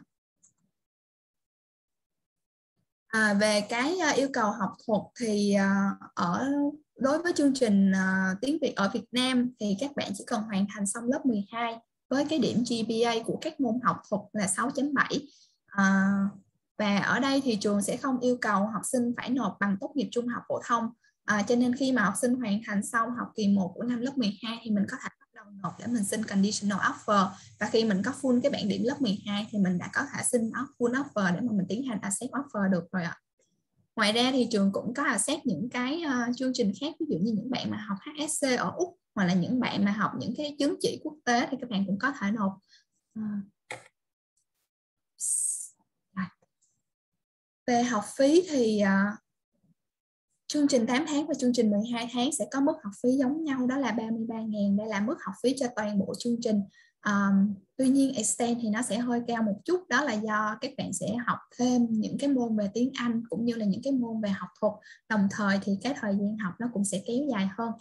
À, về cái uh, yêu cầu học thuật thì uh, ở đối với chương trình uh, tiếng Việt ở Việt Nam thì các bạn chỉ cần hoàn thành xong lớp mười hai với cái điểm giê pê a của các môn học thuật là sáu chấm bảy. À, và ở đây thì trường sẽ không yêu cầu học sinh phải nộp bằng tốt nghiệp trung học phổ thông. À, cho nên khi mà học sinh hoàn thành xong học kỳ một của năm lớp mười hai thì mình có thể bắt đầu nộp để mình xin conditional offer, và khi mình có full cái bảng điểm lớp mười hai thì mình đã có thể xin full offer để mà mình tiến hành accept offer được rồi ạ. Ngoài ra thì trường cũng có accept những cái uh, chương trình khác, ví dụ như những bạn mà học hát ét xê ở Úc, hoặc là những bạn mà học những cái chứng chỉ quốc tế thì các bạn cũng có thể nộp. Uh. Về học phí thì uh, chương trình tám tháng và chương trình mười hai tháng sẽ có mức học phí giống nhau, đó là ba mươi ba nghìn. Đây là mức học phí cho toàn bộ chương trình. Um, tuy nhiên Extend thì nó sẽ hơi cao một chút, đó là do các bạn sẽ học thêm những cái môn về tiếng Anh cũng như là những cái môn về học thuật. Đồng thời thì cái thời gian học nó cũng sẽ kéo dài hơn.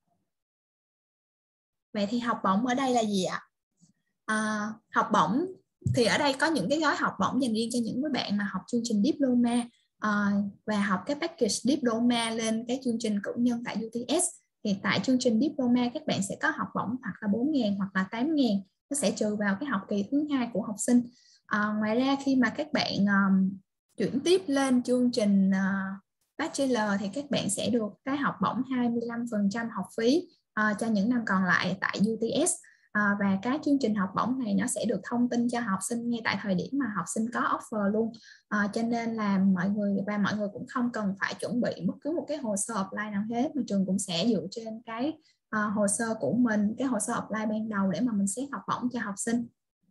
Vậy thì học bổng ở đây là gì ạ? À, học bổng thì ở đây có những cái gói học bổng dành riêng cho những cái bạn mà học chương trình diploma uh, và học cái package diploma lên cái chương trình cử nhân tại u tê ét. Thì tại chương trình diploma các bạn sẽ có học bổng hoặc là bốn nghìn hoặc là tám nghìn, nó sẽ trừ vào cái học kỳ thứ hai của học sinh. Uh, ngoài ra khi mà các bạn um, chuyển tiếp lên chương trình uh, bachelor thì các bạn sẽ được cái học bổng hai mươi lăm phần trăm học phí uh, cho những năm còn lại tại u tê ét. À, và cái chương trình học bổng này nó sẽ được thông tin cho học sinh ngay tại thời điểm mà học sinh có offer luôn. À, cho nên là mọi người và mọi người cũng không cần phải chuẩn bị bất cứ một cái hồ sơ apply nào hết, mà trường cũng sẽ dựa trên cái uh, hồ sơ của mình, cái hồ sơ apply ban đầu để mà mình xét học bổng cho học sinh.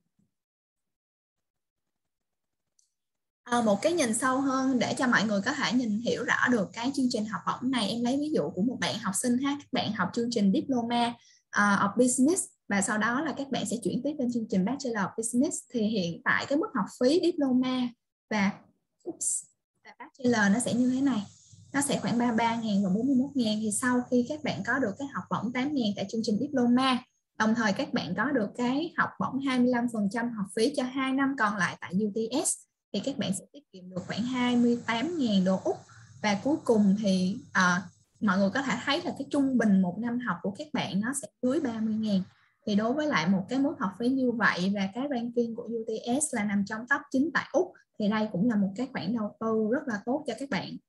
À, một cái nhìn sâu hơn để cho mọi người có thể nhìn hiểu rõ được cái chương trình học bổng này, em lấy ví dụ của một bạn học sinh ha. Các bạn học chương trình Diploma uh, of Business và sau đó là các bạn sẽ chuyển tiếp lên chương trình Bachelor of Business. Thì hiện tại cái mức học phí Diploma và, oops, và Bachelor nó sẽ như thế này. Nó sẽ khoảng ba mươi ba nghìn và bốn mươi mốt nghìn. Thì sau khi các bạn có được cái học bổng tám nghìn tại chương trình Diploma, đồng thời các bạn có được cái học bổng hai mươi lăm phần trăm học phí cho hai năm còn lại tại u tê ét, thì các bạn sẽ tiết kiệm được khoảng hai mươi tám nghìn đô Úc. Và cuối cùng thì à, mọi người có thể thấy là cái trung bình một năm học của các bạn nó sẽ dưới ba mươi nghìn. Thì đối với lại một cái mức học phí như vậy và cái ranking của u tê ét là nằm trong top chín tại Úc, thì đây cũng là một cái khoản đầu tư rất là tốt cho các bạn.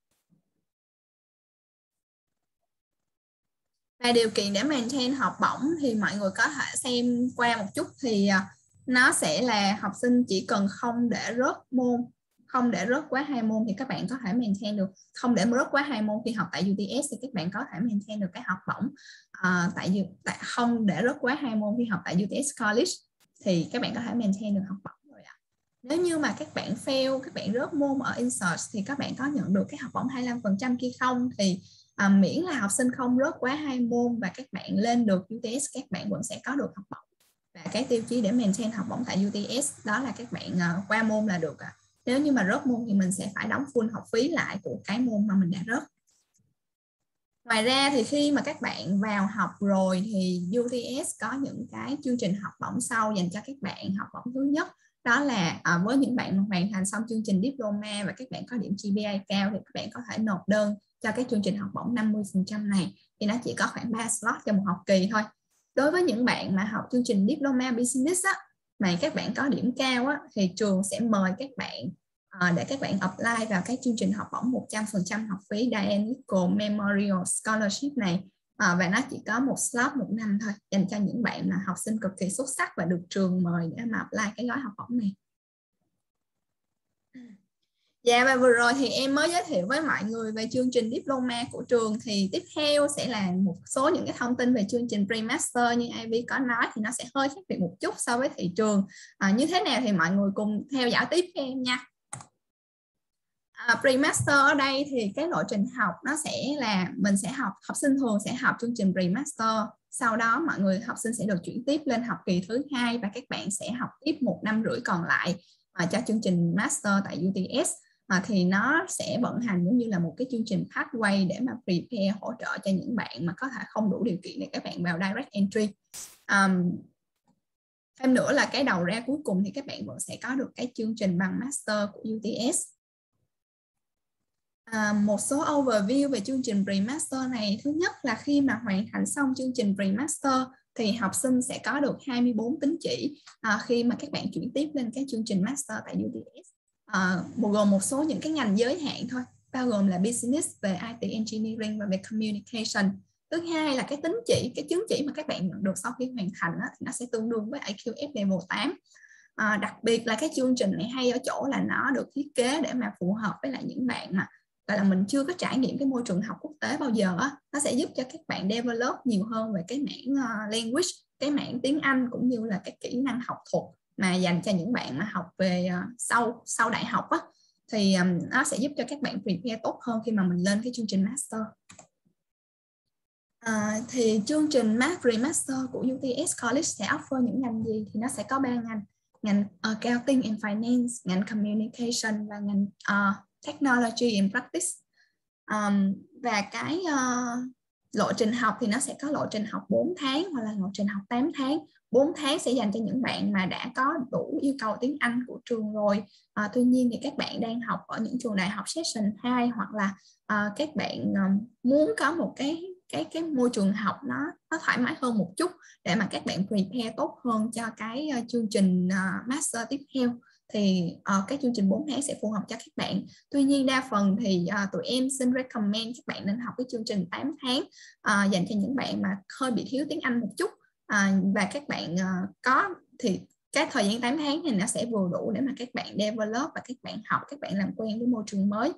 Và điều kiện để maintain học bổng thì mọi người có thể xem qua một chút, thì nó sẽ là học sinh chỉ cần không để rớt môn, không để rớt quá hai môn thì các bạn có thể maintain được. Không để rớt quá hai môn khi học tại u tê ét thì các bạn có thể maintain được cái học bổng. À, tại, tại không để rớt quá hai môn khi học tại u tê ét College thì các bạn có thể maintain được học bổng rồi ạ. Nếu như mà các bạn fail, các bạn rớt môn ở Insert thì các bạn có nhận được cái học bổng hai mươi lăm phần trăm kia không? Thì à, miễn là học sinh không rớt quá hai môn và các bạn lên được u tê ét, các bạn vẫn sẽ có được học bổng. Và cái tiêu chí để maintain học bổng tại u tê ét đó là các bạn uh, qua môn là được ạ. Nếu như mà rớt môn thì mình sẽ phải đóng full học phí lại của cái môn mà mình đã rớt. Ngoài ra thì khi mà các bạn vào học rồi thì u tê ét có những cái chương trình học bổng sau dành cho các bạn. Học bổng thứ nhất đó là à, với những bạn mà hoàn thành xong chương trình diploma và các bạn có điểm giê pê a cao thì các bạn có thể nộp đơn cho cái chương trình học bổng năm mươi phần trăm này, thì nó chỉ có khoảng ba slot cho một học kỳ thôi. Đối với những bạn mà học chương trình diploma business á, mà các bạn có điểm cao á, thì trường sẽ mời các bạn à, để các bạn apply vào cái chương trình học bổng một trăm phần trăm học phí Diane Nichols Memorial Scholarship này. À, và nó chỉ có một slot một năm thôi, dành cho những bạn mà học sinh cực kỳ xuất sắc và được trường mời để mà apply cái gói học bổng này. Dạ, và vừa rồi thì em mới giới thiệu với mọi người về chương trình diploma của trường. Thì tiếp theo sẽ là một số những cái thông tin về chương trình pre-master như Ivy có nói, thì nó sẽ hơi khác biệt một chút so với thị trường. À, như thế nào thì mọi người cùng theo dõi tiếp cho em nha. À, pre-master ở đây thì cái lộ trình học nó sẽ là mình sẽ học, học sinh thường sẽ học chương trình pre-master, sau đó mọi người học sinh sẽ được chuyển tiếp lên học kỳ thứ hai và các bạn sẽ học tiếp một năm rưỡi còn lại à, cho chương trình master tại u tê ét. À, thì nó sẽ vận hành giống như là một cái chương trình pathway để mà prepare, hỗ trợ cho những bạn mà có thể không đủ điều kiện để các bạn vào direct entry. Um, thêm nữa là cái đầu ra cuối cùng thì các bạn vẫn sẽ có được cái chương trình bằng master của u tê ét. À, một số overview về chương trình pre-master này. Thứ nhất là khi mà hoàn thành xong chương trình pre-master thì học sinh sẽ có được hai mươi bốn tín chỉ à, khi mà các bạn chuyển tiếp lên cái chương trình master tại u tê ét. À, gồm một số những cái ngành giới hạn thôi, bao gồm là business, về i tê engineering và về communication. Thứ hai là cái tín chỉ, cái chứng chỉ mà các bạn nhận được sau khi hoàn thành đó, thì nó sẽ tương đương với i kiu ép level tám. À, đặc biệt là cái chương trình này hay ở chỗ là nó được thiết kế để mà phù hợp với lại những bạn mà gọi là mình chưa có trải nghiệm cái môi trường học quốc tế bao giờ á. Nó sẽ giúp cho các bạn develop nhiều hơn về cái mảng uh, language, cái mảng tiếng Anh cũng như là các kỹ năng học thuật mà dành cho những bạn mà học về uh, sau sau đại học á, thì um, nó sẽ giúp cho các bạn prepare tốt hơn khi mà mình lên cái chương trình master. À, thì chương trình pre-master của u tê ét College sẽ offer những ngành gì? Thì nó sẽ có ba ngành: ngành Accounting and Finance, ngành Communication và ngành uh, Technology and Practice. Um, và cái uh, lộ trình học thì nó sẽ có lộ trình học bốn tháng hoặc là lộ trình học tám tháng. bốn tháng sẽ dành cho những bạn mà đã có đủ yêu cầu tiếng Anh của trường rồi. Uh, tuy nhiên thì các bạn đang học ở những trường đại học Session hai hoặc là uh, các bạn uh, muốn có một cái cái cái môi trường học nó nó thoải mái hơn một chút để mà các bạn prepare tốt hơn cho cái uh, chương trình uh, master tiếp theo, thì uh, cái chương trình bốn tháng sẽ phù hợp cho các bạn. Tuy nhiên đa phần thì uh, tụi em xin recommend các bạn nên học cái chương trình tám tháng uh, dành cho những bạn mà hơi bị thiếu tiếng Anh một chút, uh, và các bạn uh, có thì cái thời gian tám tháng thì nó sẽ vừa đủ để mà các bạn develop và các bạn học, các bạn làm quen với môi trường mới.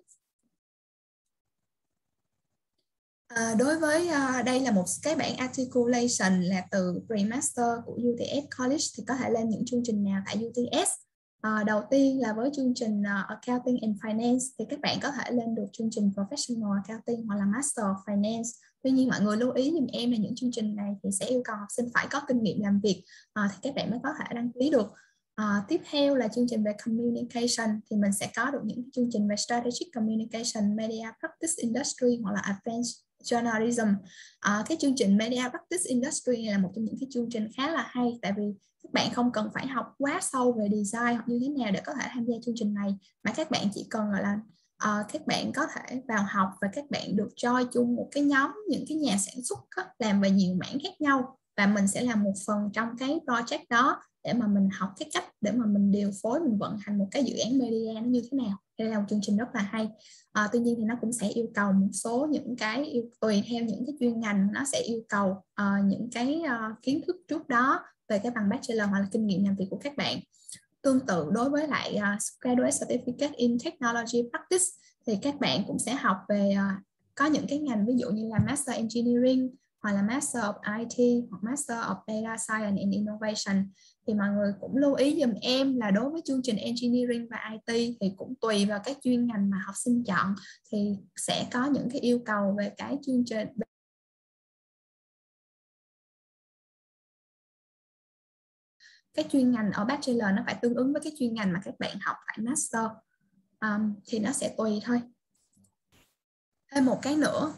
À, đối với uh, đây là một cái bảng articulation là từ pre-master của u tê ét College thì có thể lên những chương trình nào tại u tê ét. À, đầu tiên là với chương trình uh, Accounting and Finance thì các bạn có thể lên được chương trình Professional Accounting hoặc là Master of Finance. Tuy nhiên mọi người lưu ý giùm em là những chương trình này thì sẽ yêu cầu học sinh phải có kinh nghiệm làm việc uh, thì các bạn mới có thể đăng ký được. Uh, tiếp theo là chương trình về Communication thì mình sẽ có được những chương trình về Strategic Communication, Media Practice Industry hoặc là Advanced Journalism. À, cái chương trình Media Practice Industry này là một trong những cái chương trình khá là hay, tại vì các bạn không cần phải học quá sâu về design hoặc như thế nào để có thể tham gia chương trình này, mà các bạn chỉ cần là uh, các bạn có thể vào học và các bạn được join chung một cái nhóm những cái nhà sản xuất đó, làm về nhiều mảng khác nhau, và và mình sẽ là một phần trong cái project đó để mà mình học cái cách để mà mình điều phối, mình vận hành một cái dự án media nó như thế nào. Đây là một chương trình rất là hay. À, tuy nhiên thì nó cũng sẽ yêu cầu một số những cái yêu, tùy theo những cái chuyên ngành, nó sẽ yêu cầu uh, những cái uh, kiến thức trước đó về cái bằng bachelor hoặc là kinh nghiệm làm việc của các bạn. Tương tự đối với lại uh, Graduate Certificate in Technology Practice thì các bạn cũng sẽ học về uh, có những cái ngành ví dụ như là Master Engineering hoặc là Master of i tê hoặc Master of Data Science and Innovation. Thì mọi người cũng lưu ý giùm em là đối với chương trình Engineering và i tê thì cũng tùy vào các chuyên ngành mà học sinh chọn thì sẽ có những cái yêu cầu về cái chương trình. Cái chuyên ngành ở Bachelor nó phải tương ứng với cái chuyên ngành mà các bạn học tại Master. Um, thì nó sẽ tùy thôi. Thêm một cái nữa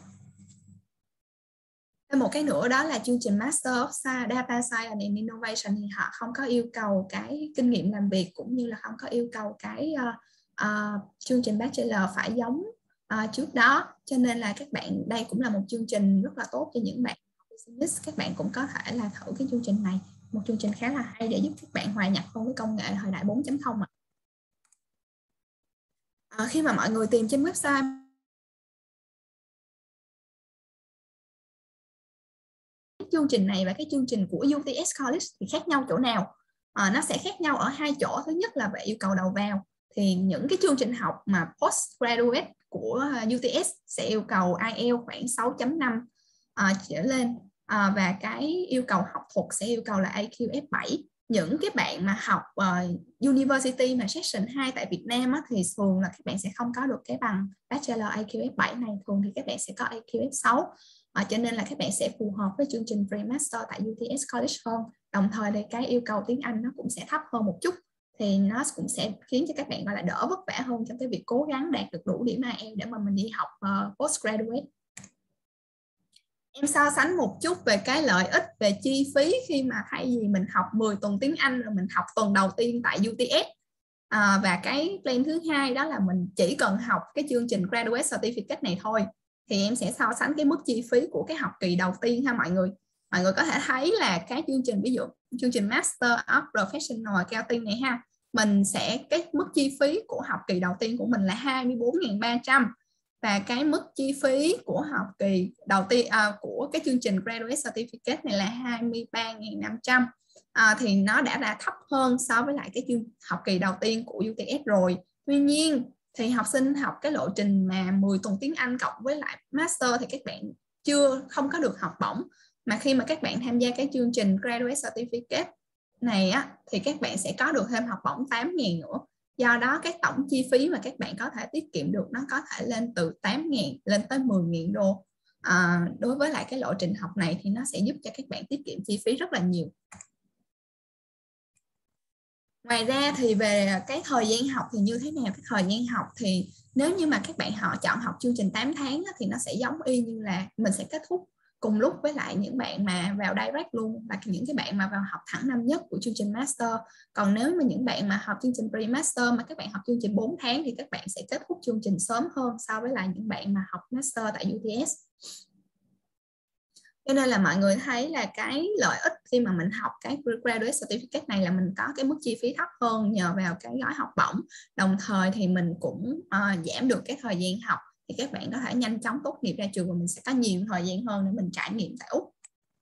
Thêm một cái nữa đó là chương trình Master of Data Science and Innovation thì họ không có yêu cầu cái kinh nghiệm làm việc cũng như là không có yêu cầu cái uh, uh, chương trình Bachelor phải giống uh, trước đó. Cho nên là các bạn, đây cũng là một chương trình rất là tốt cho những bạn business. Các bạn cũng có thể là thử cái chương trình này. Một chương trình khá là hay để giúp các bạn hòa nhập hơn với công nghệ thời đại bốn chấm không. À, khi mà mọi người tìm trên website chương trình này và cái chương trình của u tê ét College thì khác nhau chỗ nào? À, nó sẽ khác nhau ở hai chỗ. Thứ nhất là về yêu cầu đầu vào. Thì những cái chương trình học mà postgraduate của u tê ét sẽ yêu cầu ai eo khoảng sáu chấm năm à, trở lên. À, và cái yêu cầu học thuật sẽ yêu cầu là i kiu ép bảy. Những cái bạn mà học uh, University mà Section hai tại Việt Nam á, thì thường là các bạn sẽ không có được cái bằng Bachelor i kiu ép bảy này. Thường thì các bạn sẽ có i kiu ép sáu. À, cho nên là các bạn sẽ phù hợp với chương trình Pre-Master tại u tê ét College hơn. Đồng thời thì cái yêu cầu tiếng Anh nó cũng sẽ thấp hơn một chút. Thì nó cũng sẽ khiến cho các bạn gọi là đỡ vất vả hơn trong cái việc cố gắng đạt được đủ điểm ai eo để mà mình đi học uh, postgraduate. Em so sánh một chút về cái lợi ích về chi phí khi mà thay vì mình học mười tuần tiếng Anh rồi mình học tuần đầu tiên tại u tê ét. À, và cái plan thứ hai đó là mình chỉ cần học cái chương trình Graduate Certificate này thôi. Thì em sẽ so sánh cái mức chi phí của cái học kỳ đầu tiên ha mọi người. Mọi người có thể thấy là cái chương trình, ví dụ chương trình Master of Professional Accounting này ha, mình sẽ, cái mức chi phí của học kỳ đầu tiên của mình là hai mươi bốn nghìn ba trăm. Và cái mức chi phí của học kỳ đầu tiên à, của cái chương trình Graduate Certificate này là hai mươi ba nghìn năm trăm. À, thì nó đã là thấp hơn so với lại cái chương học kỳ đầu tiên của u tê ét rồi. Tuy nhiên thì học sinh học cái lộ trình mà mười tuần tiếng Anh cộng với lại Master thì các bạn chưa không có được học bổng. Mà khi mà các bạn tham gia cái chương trình Graduate Certificate này á, thì các bạn sẽ có được thêm học bổng tám nghìn nữa. Do đó cái tổng chi phí mà các bạn có thể tiết kiệm được nó có thể lên từ tám nghìn lên tới mười nghìn đô. À, đối với lại cái lộ trình học này thì nó sẽ giúp cho các bạn tiết kiệm chi phí rất là nhiều. Ngoài ra thì về cái thời gian học thì như thế nào? Cái thời gian học thì nếu như mà các bạn họ chọn học chương trình tám tháng á, thì nó sẽ giống y như là mình sẽ kết thúc cùng lúc với lại những bạn mà vào direct luôn, và những cái bạn mà vào học thẳng năm nhất của chương trình Master. Còn nếu mà những bạn mà học chương trình Pre-Master mà các bạn học chương trình bốn tháng thì các bạn sẽ kết thúc chương trình sớm hơn so với lại những bạn mà học Master tại u tê ét. Cho nên là mọi người thấy là cái lợi ích khi mà mình học cái Graduate Certificate này là mình có cái mức chi phí thấp hơn nhờ vào cái gói học bổng. Đồng thời thì mình cũng uh, giảm được cái thời gian học. Thì các bạn có thể nhanh chóng tốt nghiệp ra trường và mình sẽ có nhiều thời gian hơn để mình trải nghiệm tại Úc.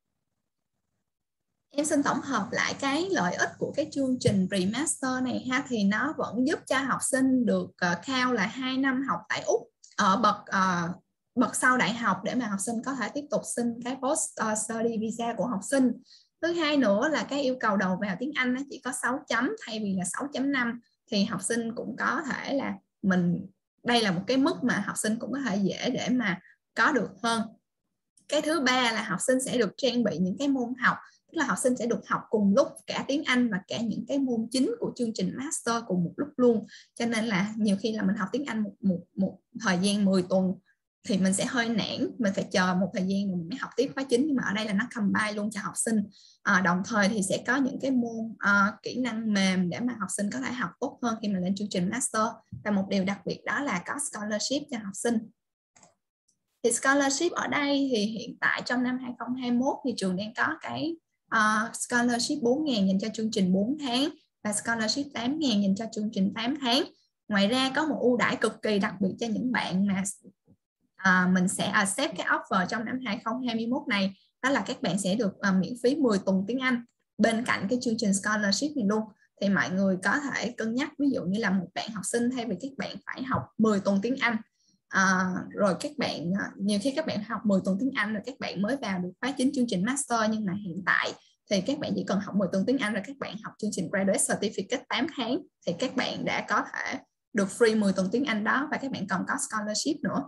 Em xin tổng hợp lại cái lợi ích của cái chương trình Pre-Master này ha, thì nó vẫn giúp cho học sinh được uh, cao là hai năm học tại Úc ở bậc uh, bậc sau đại học để mà học sinh có thể tiếp tục xin cái post study visa của học sinh. Thứ hai nữa là cái yêu cầu đầu vào tiếng Anh nó chỉ có sáu chấm thay vì là sáu chấm năm, thì học sinh cũng có thể là mình đây là một cái mức mà học sinh cũng có thể dễ để mà có được hơn. Cái thứ ba là học sinh sẽ được trang bị những cái môn học, tức là học sinh sẽ được học cùng lúc cả tiếng Anh và cả những cái môn chính của chương trình Master cùng một lúc luôn. Cho nên là nhiều khi là mình học tiếng Anh một, một, một thời gian mười tuần thì mình sẽ hơi nản, mình phải chờ một thời gian rồi mình mới học tiếp khóa chính. Nhưng mà ở đây là nó combine luôn cho học sinh. À, đồng thời thì sẽ có những cái môn uh, kỹ năng mềm để mà học sinh có thể học tốt hơn khi mà lên chương trình Master. Và một điều đặc biệt đó là có scholarship cho học sinh. Thì scholarship ở đây thì hiện tại trong năm hai không hai mốt thì trường đang có cái uh, scholarship bốn nghìn dành cho chương trình bốn tháng và scholarship tám nghìn dành cho chương trình tám tháng. Ngoài ra có một ưu đãi cực kỳ đặc biệt cho những bạn mà uh, mình sẽ accept cái offer trong năm hai không hai mốt này, đó là các bạn sẽ được uh, miễn phí mười tuần tiếng Anh bên cạnh cái chương trình scholarship này luôn. Thì mọi người có thể cân nhắc, ví dụ như là một bạn học sinh thay vì các bạn phải học mười tuần tiếng Anh, à, rồi các bạn nhiều khi các bạn học mười tuần tiếng Anh rồi các bạn mới vào được khóa chín chương trình master, nhưng mà hiện tại thì các bạn chỉ cần học mười tuần tiếng Anh rồi các bạn học chương trình graduate certificate tám tháng thì các bạn đã có thể được free mười tuần tiếng Anh đó, và các bạn còn có scholarship nữa.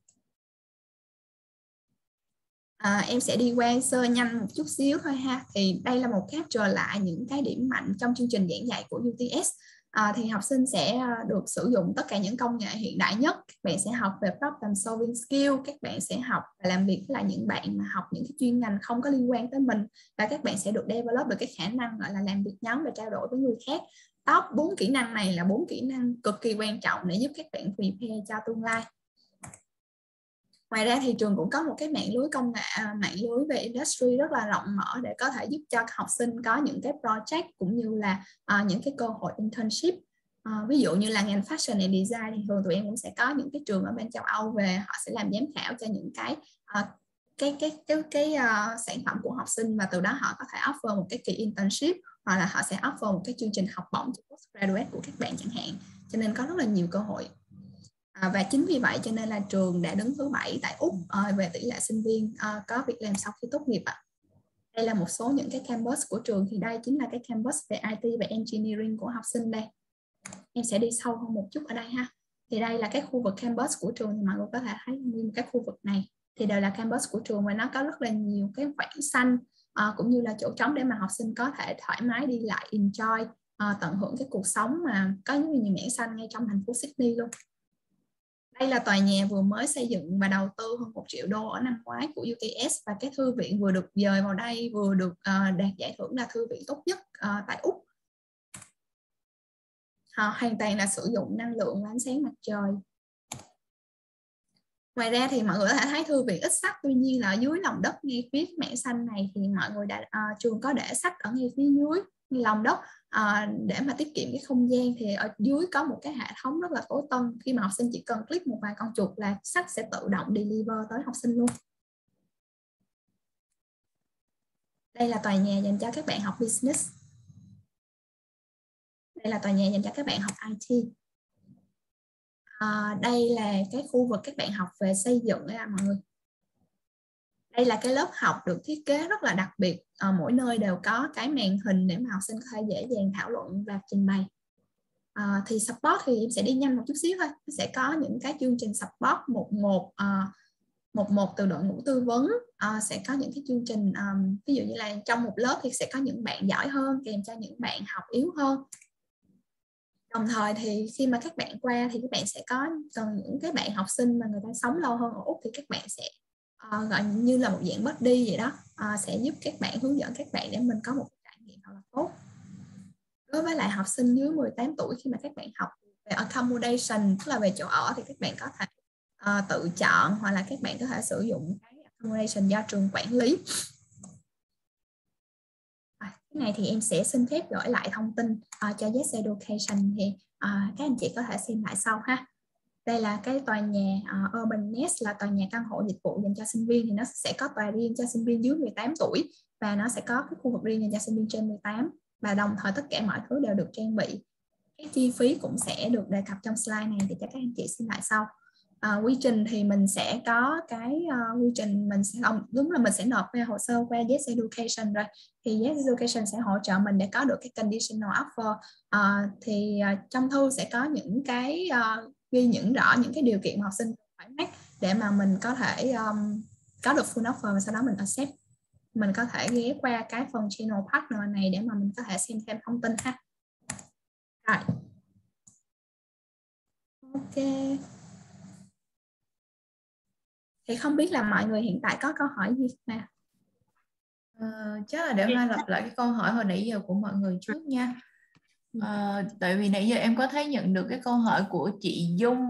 À, em sẽ đi qua sơ nhanh một chút xíu thôi ha. Thì đây là một capture lại những cái điểm mạnh trong chương trình giảng dạy của u tê ét. À, thì học sinh sẽ được sử dụng tất cả những công nghệ hiện đại nhất. Các bạn sẽ học về problem solving skill, các bạn sẽ học và làm việc với lại những bạn mà học những cái chuyên ngành không có liên quan tới mình, và các bạn sẽ được develop được cái khả năng gọi là làm việc nhóm và trao đổi với người khác. Top bốn kỹ năng này là bốn kỹ năng cực kỳ quan trọng để giúp các bạn prepare cho tương lai. Ngoài ra thì trường cũng có một cái mạng lưới công nghệ, mạng lưới về industry rất là rộng mở để có thể giúp cho học sinh có những cái project cũng như là uh, những cái cơ hội internship. Uh, ví dụ như là ngành fashion and design thì thường tụi em cũng sẽ có những cái trường ở bên châu Âu về, họ sẽ làm giám khảo cho những cái uh, cái cái cái, cái uh, sản phẩm của học sinh, và từ đó họ có thể offer một cái kỳ internship, hoặc là họ sẽ offer một cái chương trình học bổng cho postgraduate của các bạn chẳng hạn. Cho nên có rất là nhiều cơ hội. À, và chính vì vậy cho nên là trường đã đứng thứ bảy tại Úc à, về tỷ lệ sinh viên à, có việc làm sau khi tốt nghiệp ạ. À. Đây là một số những cái campus của trường, thì đây chính là cái campus về i tê và engineering của học sinh đây. Em sẽ đi sâu hơn một chút ở đây ha. Thì đây là cái khu vực campus của trường, thì mọi người có thể thấy nguyên cái khu vực này thì đều là campus của trường, và nó có rất là nhiều cái khoảng xanh à, cũng như là chỗ trống để mà học sinh có thể thoải mái đi lại, enjoy, à, tận hưởng cái cuộc sống mà có rất nhiều mảng xanh ngay trong thành phố Sydney luôn. Đây là tòa nhà vừa mới xây dựng và đầu tư hơn một triệu đô ở năm ngoái của u tê ét, và cái thư viện vừa được dời vào đây, vừa được uh, đạt giải thưởng là thư viện tốt nhất uh, tại Úc. Họ hoàn toàn là sử dụng năng lượng và ánh sáng mặt trời. Ngoài ra thì mọi người có thể thấy thư viện ít sách, tuy nhiên là ở dưới lòng đất ngay phía mảng xanh này thì mọi người đã uh, trường có để sách ở ngay phía dưới lòng đất à, để mà tiết kiệm cái không gian. Thì ở dưới có một cái hệ thống rất là tối tân, khi mà học sinh chỉ cần click một vài con chuột là sách sẽ tự động deliver tới học sinh luôn. Đây là tòa nhà dành cho các bạn học business. Đây là tòa nhà dành cho các bạn học i tê. À, đây là cái khu vực các bạn học về xây dựng đấy à, mọi người. Đây là cái lớp học được thiết kế rất là đặc biệt, à, mỗi nơi đều có cái màn hình để mà học sinh có thể dễ dàng thảo luận và trình bày. À, thì support thì em sẽ đi nhanh một chút xíu thôi. Nó sẽ có những cái chương trình support một một à, một một từ đội ngũ tư vấn, à, sẽ có những cái chương trình um, ví dụ như là trong một lớp thì sẽ có những bạn giỏi hơn kèm cho những bạn học yếu hơn. Đồng thời thì khi mà các bạn qua thì các bạn sẽ có cần những cái bạn học sinh mà người ta sống lâu hơn ở Úc thì các bạn sẽ uh, gọi như là một dạng buddy vậy đó, uh, sẽ giúp các bạn, hướng dẫn các bạn để mình có một trải nghiệm thật là tốt. Đối với lại học sinh dưới mười tám tuổi, khi mà các bạn học về accommodation, tức là về chỗ ở, thì các bạn có thể uh, tự chọn, hoặc là các bạn có thể sử dụng cái accommodation do trường quản lý. À, cái này thì em sẽ xin phép gửi lại thông tin uh, cho Yes Education, thì uh, các anh chị có thể xem lại sau ha. Đây là cái tòa nhà uh, Urban Nest, là tòa nhà căn hộ dịch vụ dành cho sinh viên, thì nó sẽ có tòa riêng cho sinh viên dưới mười tám tuổi, và nó sẽ có cái khu vực riêng dành cho sinh viên trên mười tám, và đồng thời tất cả mọi thứ đều được trang bị. Cái chi phí cũng sẽ được đề cập trong slide này, để cho các anh chị xem lại sau. À, quy trình thì mình sẽ có cái uh, quy trình mình sẽ không, đúng là mình sẽ nộp về hồ sơ qua Yes Education rồi, thì Yes Education sẽ hỗ trợ mình để có được cái conditional offer. Uh, thì uh, trong thư sẽ có những cái uh, ghi những rõ những cái điều kiện mà học sinh phải mắc để mà mình có thể um, có được full offer, và sau đó mình accept. Mình có thể ghé qua cái phần channel partner này để mà mình có thể xem thêm thông tin ha. Rồi. Ok. Thì không biết là mọi người hiện tại có câu hỏi gì nào? Ờ, chắc là để Mai lặp lại cái câu hỏi hồi nãy giờ của mọi người trước nha. Ờ, tại vì nãy giờ em có thấy nhận được cái câu hỏi của chị Dung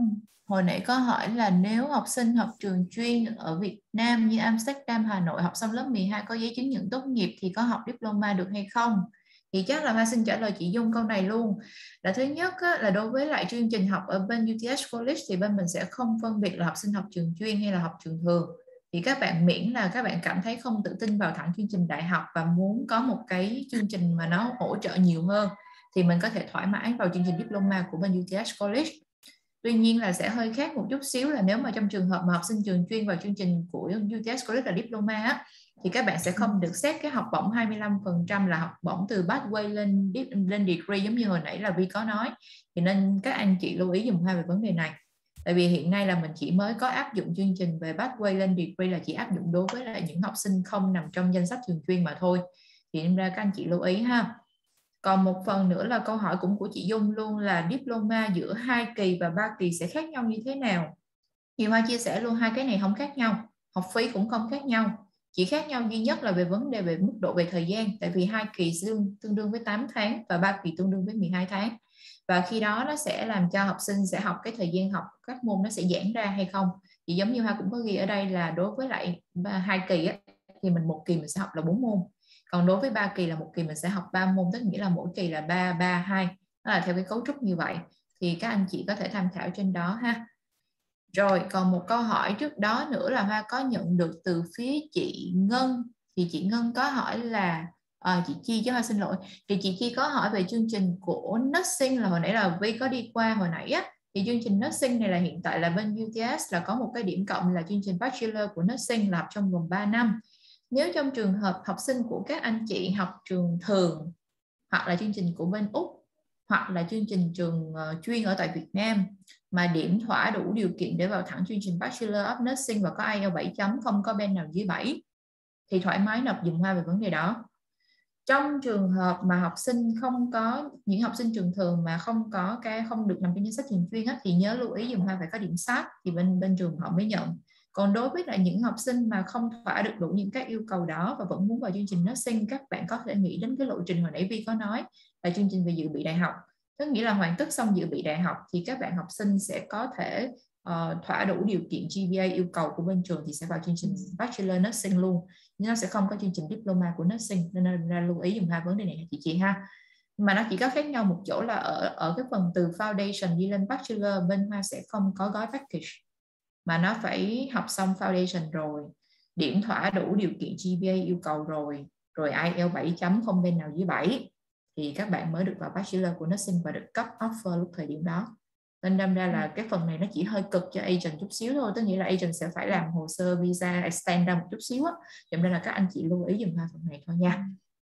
hồi nãy có hỏi là nếu học sinh học trường chuyên ở Việt Nam như Amsterdam, Hà Nội học xong lớp mười hai có giấy chứng nhận tốt nghiệp thì có học diploma được hay không? Thì chắc là Hoa xin trả lời chị Dung câu này luôn. Là thứ nhất á, là đối với lại chương trình học ở bên u tê ét College thì bên mình sẽ không phân biệt là học sinh học trường chuyên hay là học trường thường. Thì các bạn miễn là các bạn cảm thấy không tự tin vào thẳng chương trình đại học và muốn có một cái chương trình mà nó hỗ trợ nhiều hơn thì mình có thể thoải mái vào chương trình diploma của bên u tê ét College. Tuy nhiên là sẽ hơi khác một chút xíu là nếu mà trong trường hợp mà học sinh trường chuyên vào chương trình của u tê ét College là diploma á, thì các bạn sẽ không được xét cái học bổng hai mươi lăm phần trăm là học bổng từ pathway lên lên degree giống như hồi nãy là Vi có nói. Thì nên các anh chị lưu ý dùm Hoa về vấn đề này. Tại vì hiện nay là mình chỉ mới có áp dụng chương trình về pathway lên degree là chỉ áp dụng đối với lại những học sinh không nằm trong danh sách trường chuyên mà thôi. Thì nên ra các anh chị lưu ý ha. Còn một phần nữa là câu hỏi cũng của chị Dung luôn là diploma giữa hai kỳ và ba kỳ sẽ khác nhau như thế nào? Thì Hoa chia sẻ luôn hai cái này không khác nhau, học phí cũng không khác nhau. Chỉ khác nhau duy nhất là về vấn đề về mức độ về thời gian, tại vì hai kỳ tương đương với tám tháng và ba kỳ tương đương với mười hai tháng. Và khi đó nó sẽ làm cho học sinh sẽ học cái thời gian học các môn nó sẽ giãn ra hay không. Thì giống như Hoa cũng có ghi ở đây là đối với lại hai kỳ á, thì mình một kỳ mình sẽ học là bốn môn. Còn đối với ba kỳ là một kỳ mình sẽ học ba môn, tức nghĩa là mỗi kỳ là ba, ba, hai. Đó là theo cái cấu trúc như vậy. Thì các anh chị có thể tham khảo trên đó ha. Rồi, còn một câu hỏi trước đó nữa là Hoa có nhận được từ phía chị Ngân. Thì chị Ngân có hỏi là, à, chị Chi chứ Hoa xin lỗi. Thì chị Chi có hỏi về chương trình của Nursing là hồi nãy là Vi có đi qua hồi nãy á. Thì chương trình Nursing này là hiện tại là bên u tê ét là có một cái điểm cộng là chương trình Bachelor của Nursing là học trong vòng ba năm. Nếu trong trường hợp học sinh của các anh chị học trường thường hoặc là chương trình của bên Úc hoặc là chương trình trường uh, chuyên ở tại Việt Nam mà điểm thỏa đủ điều kiện để vào thẳng chương trình Bachelor of Nursing và có ai eo bảy chấm, không có band nào dưới bảy thì thoải mái nộp dùm Hoa về vấn đề đó. Trong trường hợp mà học sinh không có, những học sinh trường thường mà không có cái không được nằm trong danh sách trường chuyên á, thì nhớ lưu ý dùm Hoa phải có điểm sát thì bên bên trường họ mới nhận. Còn đối với lại những học sinh mà không thỏa được đủ những các yêu cầu đó và vẫn muốn vào chương trình nursing, các bạn có thể nghĩ đến cái lộ trình hồi nãy Vi có nói là chương trình về dự bị đại học. Tức nghĩa là hoàn tất xong dự bị đại học thì các bạn học sinh sẽ có thể uh, thỏa đủ điều kiện giê pê a yêu cầu của bên trường thì sẽ vào chương trình Bachelor Nursing luôn. Nhưng nó sẽ không có chương trình diploma của nursing, nên ra lưu ý dùng hai vấn đề này chị chị ha. Mà nó chỉ có khác nhau một chỗ là ở ở cái phần từ foundation đi lên bachelor bên Hoa sẽ không có gói package, mà nó phải học xong foundation rồi, điểm thỏa đủ điều kiện giê pê a yêu cầu rồi, rồi ai eo bảy chấm không bên nào dưới bảy thì các bạn mới được vào bachelor của nursing và được cấp offer lúc thời điểm đó. Nên đâm ra là cái phần này nó chỉ hơi cực cho agent chút xíu thôi, tức nghĩa là agent sẽ phải làm hồ sơ visa extend ra một chút xíu á, cho nên là các anh chị lưu ý dùm hai phần này thôi nha.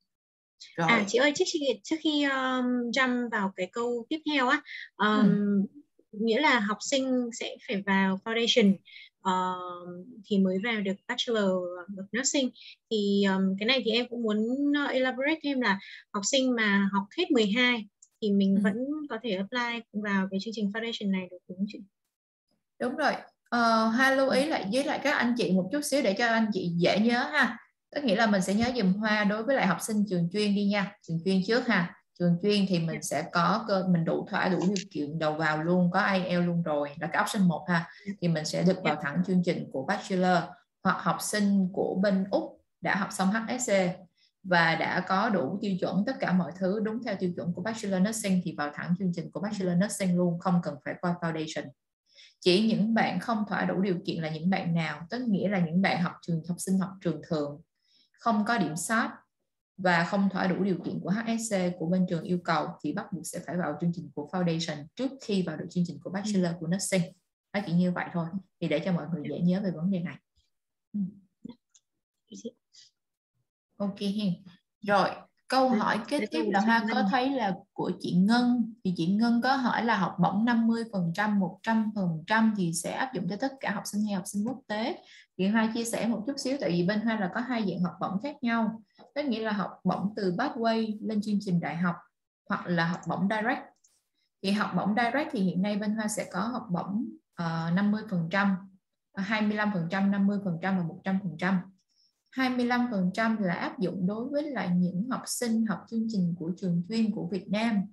Rồi. À chị ơi, trước khi trước khi um, jump vào cái câu tiếp theo á, um, ừ. nghĩa là học sinh sẽ phải vào foundation uh, thì mới vào được bachelor of nursing. Thì um, cái này thì em cũng muốn elaborate thêm là học sinh mà học hết mười hai thì mình ừ. vẫn có thể apply vào cái chương trình foundation này được đúng không chị? Đúng rồi. Uh, hai lưu ý lại với lại các anh chị một chút xíu để cho anh chị dễ nhớ ha. Tức nghĩa là mình sẽ nhớ dùm Hoa đối với lại học sinh trường chuyên đi nha, trường chuyên trước ha. Trường chuyên thì mình sẽ có cơ mình đủ thỏa đủ điều kiện đầu vào luôn, có ai eo luôn rồi là cái option một ha, thì mình sẽ được vào thẳng chương trình của bachelor. Hoặc học sinh của bên Úc đã học xong hát ét xê và đã có đủ tiêu chuẩn tất cả mọi thứ đúng theo tiêu chuẩn của bachelor nursing thì vào thẳng chương trình của bachelor nursing luôn, không cần phải qua foundation. Chỉ những bạn không thỏa đủ điều kiện là những bạn nào, tức nghĩa là những bạn học trường học sinh học trường thường, không có điểm sát và không thỏa đủ điều kiện của hát ét xê của bên trường yêu cầu thì bắt buộc sẽ phải vào chương trình của foundation trước khi vào được chương trình của bachelor của nursing. Nó chỉ như vậy thôi, thì để cho mọi người dễ nhớ về vấn đề này. Ok hen. Rồi câu hỏi kế tiếp là Hoa có thấy là của chị Ngân. Thì chị Ngân có hỏi là học bổng năm mươi phần trăm, một trăm phần trăm thì sẽ áp dụng cho tất cả học sinh hay học sinh quốc tế. Thì Hoa chia sẻ một chút xíu, tại vì bên Hoa là có hai dạng học bổng khác nhau. Tức nghĩa là học bổng từ pathway lên chương trình đại học hoặc là học bổng direct. Thì học bổng direct thì hiện nay bên Hoa sẽ có học bổng uh, năm mươi phần trăm, hai mươi lăm phần trăm, năm mươi phần trăm và một trăm phần trăm. hai mươi lăm phần trăm là áp dụng đối với lại những học sinh học chương trình của trường chuyên của Việt Nam.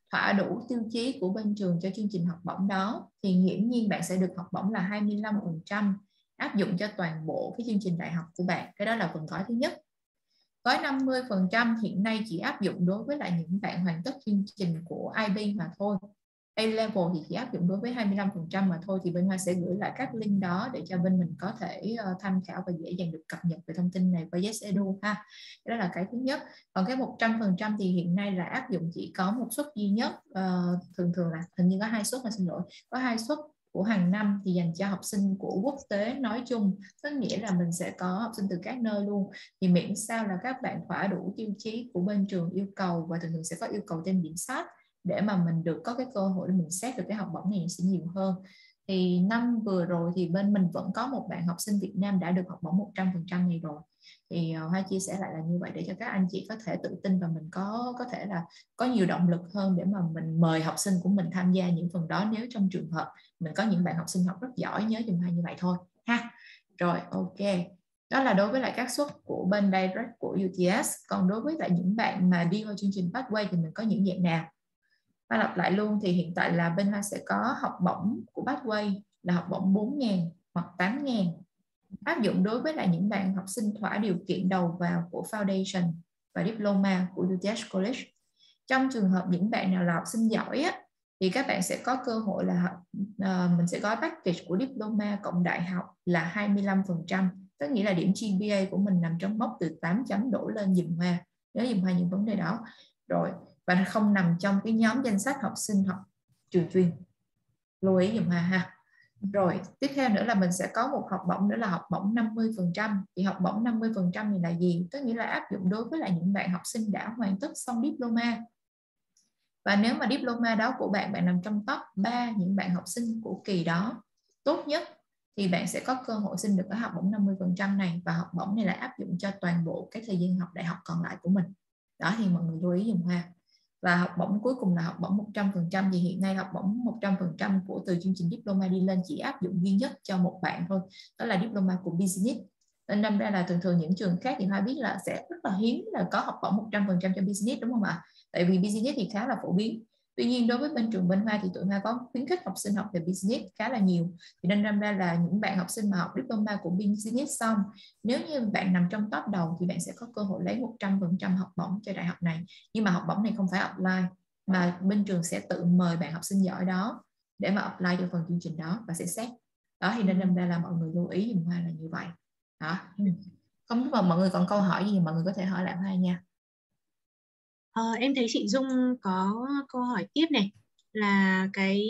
thỏa đủ tiêu chí của bên trường cho chương trình học bổng đó thì nghiễm nhiên bạn sẽ được học bổng là hai mươi lăm phần trăm áp dụng cho toàn bộ cái chương trình đại học của bạn. Cái đó là phần gói thứ nhất. Gói năm mươi phần trăm hiện nay chỉ áp dụng đối với lại những bạn hoàn tất chương trình của i bê mà thôi. A-level thì chỉ áp dụng đối với hai mươi lăm phần trăm mà thôi, thì bên Hoa sẽ gửi lại các link đó để cho bên mình có thể uh, tham khảo và dễ dàng được cập nhật về thông tin này qua YesEdu ha. Đó là cái thứ nhất. Còn cái một trăm phần trăm thì hiện nay là áp dụng chỉ có một suất duy nhất, uh, thường thường là hình như có hai suất, mà xin lỗi, có hai suất của hàng năm thì dành cho học sinh của quốc tế nói chung, tức nghĩa là mình sẽ có học sinh từ các nơi luôn, thì miễn sao là các bạn thỏa đủ tiêu chí của bên trường yêu cầu, và thường thường sẽ có yêu cầu thêm điểm sát để mà mình được có cái cơ hội để mình xét được cái học bổng này sẽ nhiều hơn. Thì năm vừa rồi thì bên mình vẫn có một bạn học sinh Việt Nam đã được học bổng một trăm phần trăm này rồi. Thì uh, Hoa chia sẻ lại là như vậy để cho các anh chị có thể tự tin và mình có có thể là có nhiều động lực hơn để mà mình mời học sinh của mình tham gia những phần đó, nếu trong trường hợp mình có những bạn học sinh học rất giỏi, nhớ dùm Hoa như vậy thôi ha. Rồi, ok. Đó là đối với lại các suất của bên direct của u tê ét. Còn đối với lại những bạn mà đi vào chương trình Pathway thì mình có những dạng nào? Hoa lặp lại luôn, thì hiện tại là bên Hoa sẽ có học bổng của Pathway là học bổng bốn nghìn hoặc tám nghìn, áp dụng đối với lại những bạn học sinh thỏa điều kiện đầu vào của Foundation và Diploma của u tê ét College. Trong trường hợp những bạn nào là học sinh giỏi á, thì các bạn sẽ có cơ hội là uh, mình sẽ có package của Diploma cộng đại học là hai mươi lăm phần trăm, tức nghĩa là điểm giê pê a của mình nằm trong mốc từ tám chấm đổ lên dùm Hoa, nhớ dùm Hoa những vấn đề đó. Rồi, và không nằm trong cái nhóm danh sách học sinh học trường chuyên, lưu ý dùm Hoa ha. Rồi, tiếp theo nữa là mình sẽ có một học bổng nữa là học bổng năm mươi phần trăm. Thì học bổng năm mươi phần trăm này là gì? Tức nghĩa là áp dụng đối với lại những bạn học sinh đã hoàn tất xong diploma. Và nếu mà diploma đó của bạn, bạn nằm trong top ba những bạn học sinh của kỳ đó tốt nhất, thì bạn sẽ có cơ hội xin được cái học bổng năm mươi phần trăm này. Và học bổng này là áp dụng cho toàn bộ cái thời gian học đại học còn lại của mình. Đó thì mọi người lưu ý dùm Hoa. Và học bổng cuối cùng là học bổng một trăm phần trăm. Thì hiện nay học bổng một trăm phần trăm của từ chương trình diploma đi lên chỉ áp dụng duy nhất cho một bạn thôi, đó là diploma của business. Nên năm ra là thường thường những trường khác thì Hoa biết là sẽ rất là hiếm là có học bổng một trăm phần trăm cho business, đúng không ạ? Tại vì business thì khá là phổ biến. Tuy nhiên đối với bên trường bên Hoa thì tụi Hoa có khuyến khích học sinh học về business khá là nhiều. Thì nên năm ra là những bạn học sinh mà học diploma của business xong, nếu như bạn nằm trong top đầu thì bạn sẽ có cơ hội lấy một trăm phần trăm học bổng cho đại học này. Nhưng mà học bổng này không phải apply, mà bên trường sẽ tự mời bạn học sinh giỏi đó để mà apply cho phần chương trình đó và sẽ xét. Đó thì nên năm ra là mọi người lưu ý dùm Hoa là như vậy. Đó. Không biết mà mọi người còn câu hỏi gì thì mọi người có thể hỏi lại Hoa nha. Ờ, em thấy chị Dung có câu hỏi tiếp này là cái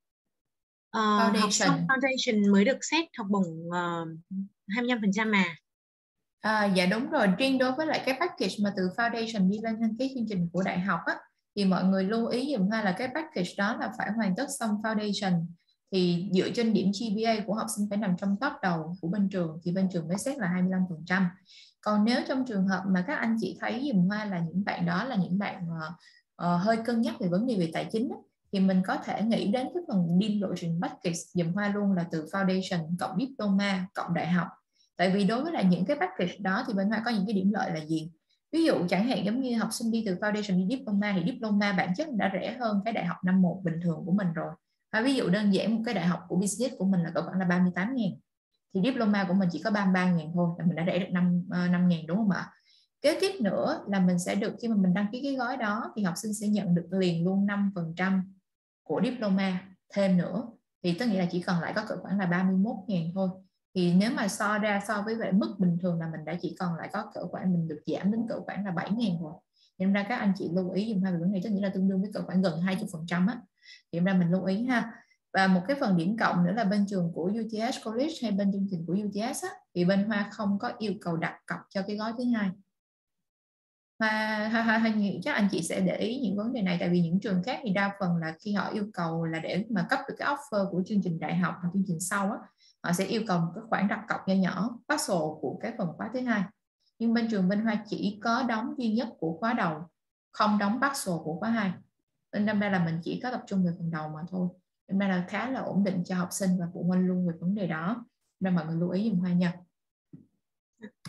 uh, học xong foundation mới được xét học bổng uh, hai mươi lăm phần trăm mà. À, dạ đúng rồi, riêng đối với lại cái package mà từ foundation đi lên cái chương trình của đại học á, thì mọi người lưu ý dùm Hoa là cái package đó là phải hoàn tất xong foundation, thì dựa trên điểm giê pê a của học sinh phải nằm trong top đầu của bên trường thì bên trường mới xét là hai mươi lăm phần trăm. Còn nếu trong trường hợp mà các anh chị thấy dùm Hoa là những bạn đó là những bạn uh, uh, hơi cân nhắc về vấn đề về tài chính á, thì mình có thể nghĩ đến cái phần deal lộ trình package dùm Hoa luôn là từ foundation cộng diploma cộng đại học. Tại vì đối với lại những cái package đó thì bên Hoa có những cái điểm lợi là gì? Ví dụ chẳng hạn giống như học sinh đi từ foundation đi diploma thì diploma bản chất đã rẻ hơn cái đại học năm một bình thường của mình rồi. Hay ví dụ đơn giản một cái đại học của business của mình là cỡ khoảng là ba mươi tám nghìn, thì diploma của mình chỉ có ba mươi ba nghìn thôi là mình đã rẻ được năm nghìn, đúng không ạ? Kế tiếp nữa là mình sẽ được, khi mà mình đăng ký cái gói đó thì học sinh sẽ nhận được liền luôn năm phần trăm của diploma thêm nữa, thì tất nghĩa là chỉ còn lại có cỡ khoảng là ba mươi mốt nghìn thôi. Thì nếu mà so ra so với vậy mức bình thường là mình đã chỉ còn lại có cỡ khoảng, mình được giảm đến cỡ khoảng là bảy nghìn rồi. Nên ra các anh chị lưu ý dùm hai vấn này, tức nghĩa là tương đương với cỡ khoảng gần hai mươi phần trăm á. Thì ra mình lưu ý ha. Và một cái phần điểm cộng nữa là bên trường của u tê ét College hay bên chương trình của u tê ét á, thì bên Hoa không có yêu cầu đặt cọc cho cái gói thứ hai. Hoa, hoa, hoa, hoa nghĩ chắc anh chị sẽ để ý những vấn đề này, tại vì những trường khác thì đa phần là khi họ yêu cầu là để mà cấp được cái offer của chương trình đại học và chương trình sau á, họ sẽ yêu cầu một cái khoản đặt cọc nhỏ nhỏ partial của cái phần khóa thứ hai. Nhưng bên trường bên Hoa chỉ có đóng duy nhất của khóa đầu, không đóng partial của khóa hai. Nên đâm ra là mình chỉ có tập trung về phần đầu mà thôi. Đâm ra là khá là ổn định cho học sinh và phụ huynh luôn về vấn đề đó. Nên mọi người lưu ý dùm Hoa nha.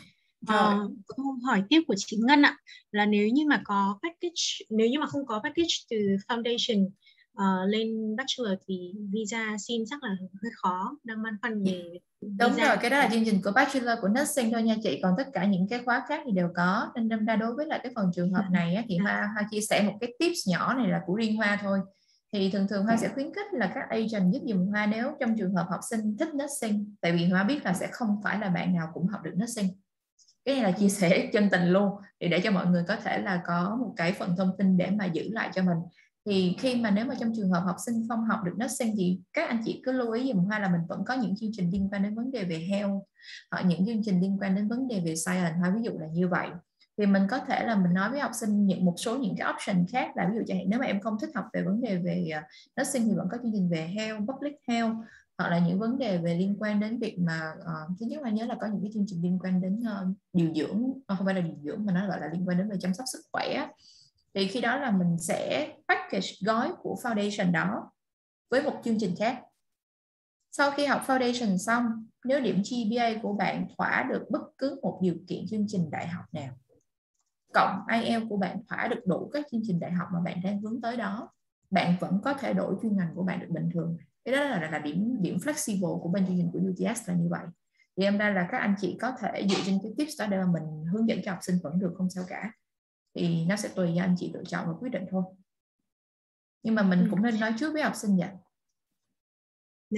Uh, câu hỏi tiếp của chị Ngân ạ, là nếu như mà có package, nếu như mà không có package từ foundation uh, lên bachelor thì visa xin chắc là hơi khó, đang băn khoăn về Đúng visa. rồi, cái đó là chương trình của bachelor của nursing thôi nha chị, còn tất cả những cái khóa khác thì đều có. Nên đâm ra đối với lại cái phần trường hợp này á, thì Hoa, Hoa chia sẻ một cái tips nhỏ này là của riêng Hoa thôi. Thì thường thường Hoa sẽ khuyến khích là các agent giúp dùm Hoa nếu trong trường hợp học sinh thích nursing, tại vì Hoa biết là sẽ không phải là bạn nào cũng học được nursing. Cái này là chia sẻ chân tình luôn, thì để cho mọi người có thể là có một cái phần thông tin để mà giữ lại cho mình. Thì khi mà nếu mà trong trường hợp học sinh không học được nursing thì các anh chị cứ lưu ý dùm Hoa là mình vẫn có những chương trình liên quan đến vấn đề về health hoặc những chương trình liên quan đến vấn đề về science. Hoa ví dụ là như vậy, thì mình có thể là mình nói với học sinh những một số những cái option khác, là ví dụ chẳng hạn nếu mà em không thích học về vấn đề về nursing thì vẫn có chương trình về health, public health, hoặc là những vấn đề về liên quan đến việc mà uh, thứ nhất là nhớ là có những cái chương trình liên quan đến uh, điều dưỡng, uh, không phải là điều dưỡng mà nó gọi là liên quan đến về chăm sóc sức khỏe. Thì khi đó là mình sẽ package gói của foundation đó với một chương trình khác. Sau khi học foundation xong, nếu điểm giê pê a của bạn thỏa được bất cứ một điều kiện chương trình đại học nào, cộng ai eo của bạn thỏa được đủ các chương trình đại học mà bạn đang hướng tới đó, bạn vẫn có thể đổi chuyên ngành của bạn được bình thường. Cái đó là, là điểm điểm flexible của bên chương trình của u tê ét là như vậy. Thì em ra là các anh chị có thể dựa trên cái tips đó để mà mình hướng dẫn cho học sinh vẫn được, không sao cả. Thì nó sẽ tùy cho anh chị lựa chọn và quyết định thôi. Nhưng mà mình ừ. cũng nên nói trước với học sinh vậy. Dạ.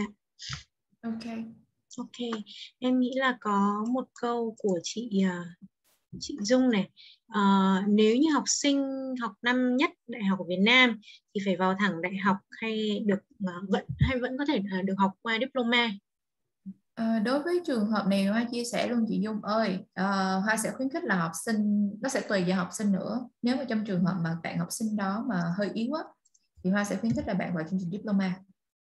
Ok. Ok. Em nghĩ là có một câu của chị chị Dung này. Uh, nếu như học sinh học năm nhất đại học của Việt Nam thì phải vào thẳng đại học hay được uh, vẫn hay vẫn có thể uh, được học qua diploma? À, đối với trường hợp này Hoa chia sẻ luôn chị Dung ơi, à, Hoa sẽ khuyến khích là học sinh, nó sẽ tùy vào học sinh nữa. Nếu mà trong trường hợp mà bạn học sinh đó mà hơi yếu á, thì Hoa sẽ khuyến khích là bạn vào chương trình diploma.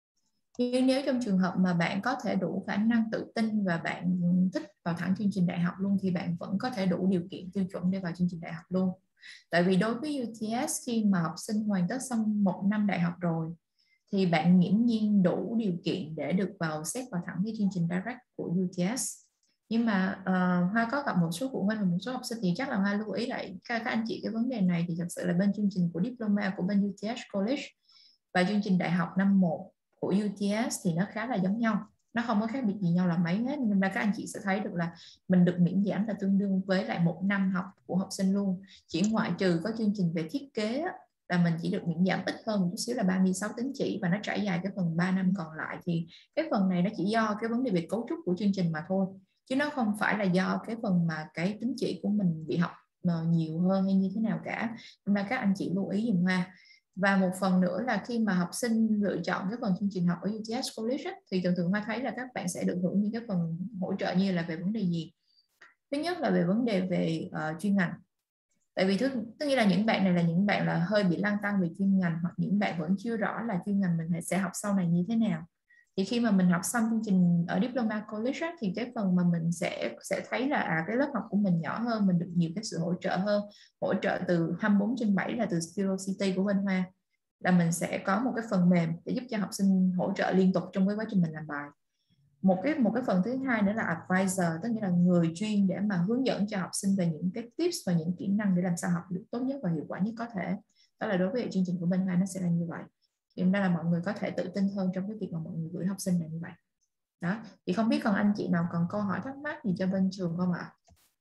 Nhưng nếu trong trường hợp mà bạn có thể đủ khả năng tự tin và bạn thích vào thẳng chương trình đại học luôn, thì bạn vẫn có thể đủ điều kiện tiêu chuẩn để vào chương trình đại học luôn. Tại vì đối với u tê ét, khi mà học sinh hoàn tất xong một năm đại học rồi thì bạn nghiễm nhiên đủ điều kiện để được vào xét vào thẳng cái chương trình direct của u tê ét. Nhưng mà uh, Hoa có gặp một số phụ huynh và một số học sinh thì chắc là Hoa lưu ý lại các, các anh chị cái vấn đề này. Thì thật sự là bên chương trình của diploma của bên u tê ét College và chương trình đại học năm một của u tê ét thì nó khá là giống nhau, nó không có khác biệt gì nhau là mấy hết. Nên là các anh chị sẽ thấy được là mình được miễn giảm là tương đương với lại một năm học của học sinh luôn. Chỉ ngoại trừ có chương trình về thiết kế á, là mình chỉ được miễn giảm ít hơn một chút xíu là ba mươi sáu tín chỉ, và nó trải dài cái phần ba năm còn lại. Thì cái phần này nó chỉ do cái vấn đề về cấu trúc của chương trình mà thôi, chứ nó không phải là do cái phần mà cái tín chỉ của mình bị học nhiều hơn hay như thế nào cả. Nên là các anh chị lưu ý dùm Hoa. Và một phần nữa là khi mà học sinh lựa chọn cái phần chương trình học ở u tê ét College ấy, thì thường thường Hoa thấy là các bạn sẽ được hưởng những cái phần hỗ trợ như là về vấn đề gì. Thứ nhất là về vấn đề về uh, chuyên ngành. Tại vì thứ, tức nghĩa là những bạn này là những bạn là hơi bị lăn tăn về chuyên ngành, hoặc những bạn vẫn chưa rõ là chuyên ngành mình sẽ học sau này như thế nào. Thì khi mà mình học xong chương trình ở Diploma College ấy, thì cái phần mà mình sẽ sẽ thấy là à, cái lớp học của mình nhỏ hơn, mình được nhiều cái sự hỗ trợ hơn, hỗ trợ từ hai mươi bốn trên bảy là từ Zero City của bên Hoa, là mình sẽ có một cái phần mềm để giúp cho học sinh hỗ trợ liên tục trong cái quá trình mình làm bài. Một cái một cái phần thứ hai nữa là advisor, tức nghĩa là người chuyên để mà hướng dẫn cho học sinh về những cái tips và những kỹ năng để làm sao học được tốt nhất và hiệu quả nhất có thể. Đó là đối với chương trình của bên Hoa nó sẽ là như vậy. Thì đó là mọi người có thể tự tin hơn trong cái việc mà mọi người gửi học sinh là như vậy. Đó. Thì không biết còn anh chị nào còn câu hỏi thắc mắc gì cho bên trường không ạ?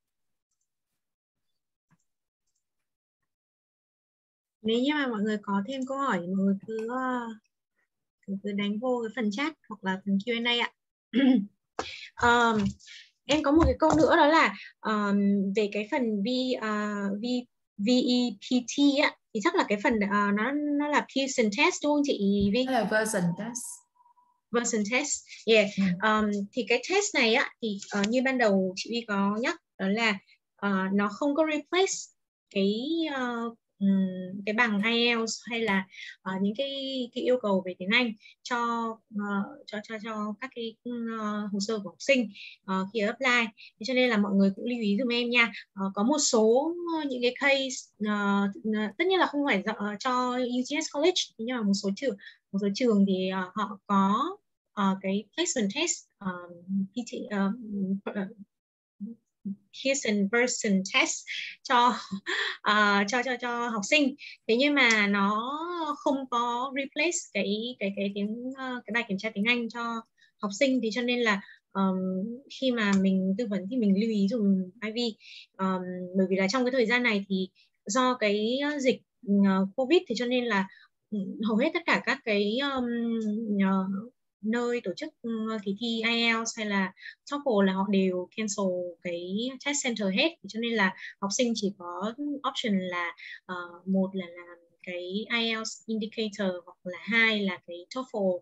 Nếu như mà mọi người có thêm câu hỏi thì mọi người cứ cứ, cứ đánh vô cái phần chat hoặc là phần Q and A ạ. um, em có một cái câu nữa, đó là um, về cái phần V, uh, v, vê e pê tê á, thì chắc là cái phần uh, nó nó là Pearson test đúng không chị Vi? Là version test. Version test, yeah. Ừ. Um, thì cái test này á, thì uh, như ban đầu chị Vi có nhắc, đó là uh, nó không có replace cái uh, cái bằng ai eo hay là uh, những cái, cái yêu cầu về tiếng Anh cho uh, cho cho cho các cái uh, hồ sơ của học sinh uh, khi apply. Thế cho nên là mọi người cũng lưu ý dùm em nha. Uh, có một số những cái case uh, tất nhiên là không phải uh, cho u tê ét College, nhưng mà một số trường một số trường thì uh, họ có uh, cái placement test uh, pê tê, uh, person person test cho uh, cho cho cho học sinh. Thế nhưng mà nó không có replace cái cái cái tiếng cái bài kiểm tra tiếng Anh cho học sinh, thì cho nên là um, khi mà mình tư vấn thì mình lưu ý dùng i vê, um, bởi vì là trong cái thời gian này thì do cái dịch uh, Covid thì cho nên là hầu hết tất cả các cái um, uh, nơi tổ chức kỳ thi ai eo hay là TOEFL là họ đều cancel cái test center hết, cho nên là học sinh chỉ có option là uh, một là làm cái ai eo indicator, hoặc là hai là cái TOEFL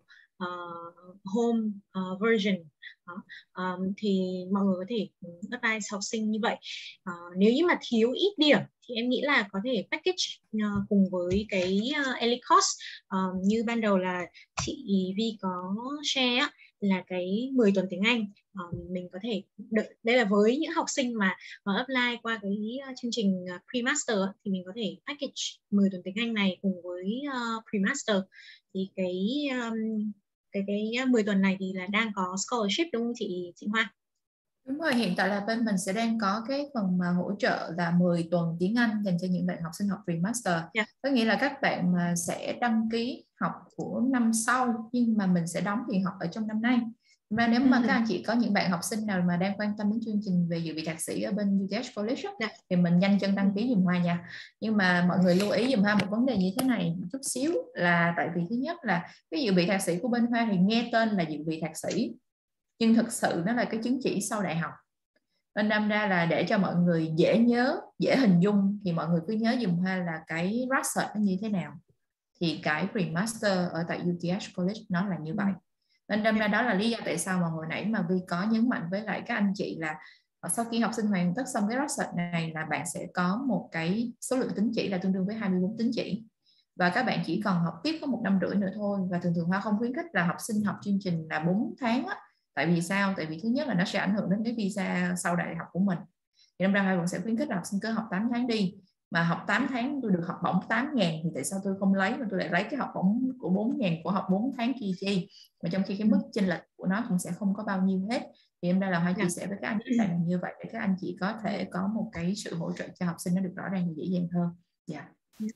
uh, home uh, version. Đó. Um, thì mọi người có thể advise học sinh như vậy. Uh, nếu như mà thiếu ít điểm thì em nghĩ là có thể package uh, cùng với cái uh, Ellicott, uh, như ban đầu là chị Vi có share á, là cái mười tuần tiếng Anh. Uh, mình có thể đợi, đây là với những học sinh mà uh, apply qua cái uh, chương trình uh, pre-master thì mình có thể package mười tuần tiếng Anh này cùng với uh, pre-master. Thì cái um, cái cái mười tuần này thì là đang có scholarship đúng không chị chị Hoa? Đúng rồi, hiện tại là bên mình sẽ đang có cái phần mà hỗ trợ là mười tuần tiếng Anh dành cho những bạn học sinh học pre-master. Yeah. Có nghĩa là các bạn mà sẽ đăng ký học của năm sau nhưng mà mình sẽ đóng tiền học ở trong năm nay. Và nếu mà uh-huh. các anh chị có những bạn học sinh nào mà đang quan tâm đến chương trình về dự bị thạc sĩ ở bên u tê ét College yeah. thì mình nhanh chân đăng ký dùm Hoa nha. Nhưng mà mọi người lưu ý dùm Hoa một vấn đề như thế này một chút xíu, là tại vì thứ nhất là cái dự bị thạc sĩ của bên Hoa thì nghe tên là dự bị thạc sĩ, nhưng thực sự nó là cái chứng chỉ sau đại học. Nên đâm ra là để cho mọi người dễ nhớ, dễ hình dung thì mọi người cứ nhớ dùm Hoa là cái research nó như thế nào. Thì cái pre-master ở tại u tê ét College nó là như vậy. Nên đâm ra đó là lý do tại sao mà hồi nãy mà Vi có nhấn mạnh với lại các anh chị là sau khi học sinh hoàn tất xong cái research này là bạn sẽ có một cái số lượng tín chỉ là tương đương với hai mươi bốn tín chỉ. Và các bạn chỉ còn học tiếp có một năm rưỡi nữa thôi. Và thường thường Hoa không khuyến khích là học sinh học chương trình là bốn tháng á. Tại vì sao? Tại vì thứ nhất là nó sẽ ảnh hưởng đến cái visa sau đại học của mình. Thì năm ra Hoa vẫn sẽ khuyến khích là học sinh cứ học tám tháng đi. Mà học tám tháng tôi được học bổng tám ngàn thì tại sao tôi không lấy mà tôi lại lấy cái học bổng của bốn ngàn của học bốn tháng kia chi. Mà trong khi cái mức chênh lệch của nó cũng sẽ không có bao nhiêu hết. Thì em đây là Hoa chia sẻ với các anh chị là như vậy để các anh chị có thể có một cái sự hỗ trợ cho học sinh nó được rõ ràng và dễ dàng hơn. Dạ.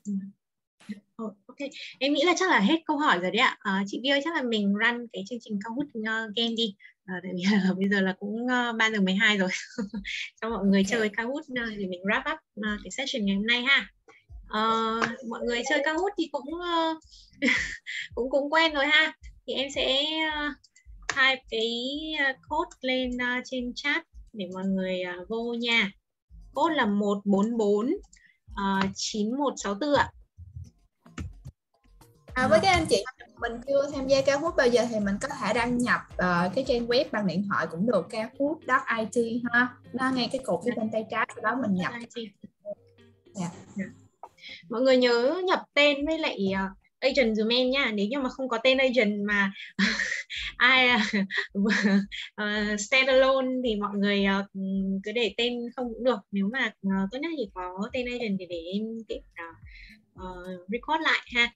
Yeah. Oh, ok, em nghĩ là chắc là hết câu hỏi rồi đấy ạ. À, chị Vi ơi, chắc là mình run cái chương trình Kahoot uh, game đi. À, tại vì là bây giờ là cũng uh, ba giờ mười hai rồi. Cho mọi người okay. chơi Kahoot uh, thì mình wrap up uh, cái session ngày hôm nay ha. Uh, mọi người chơi Kahoot thì cũng uh, cũng cũng quen rồi ha. Thì em sẽ uh, type cái uh, code lên uh, trên chat để mọi người uh, vô nha. Code là một bốn bốn chín một sáu tư ạ. À, với các anh chị mình chưa tham gia Kahoot bao giờ thì mình có thể đăng nhập uh, cái trang web bằng điện thoại cũng được, kahoot chấm i tê ha. Nó ngay cái cột phía bên tay trái, sau đó mình nhập. Yeah. Yeah. Mọi người nhớ nhập tên với lại uh, agent dùm em nha. Nếu như mà không có tên agent mà ai uh, standalone thì mọi người uh, cứ để tên không cũng được. Nếu mà uh, tốt nhất thì có tên agent thì để em tiện uh, uh, record lại ha.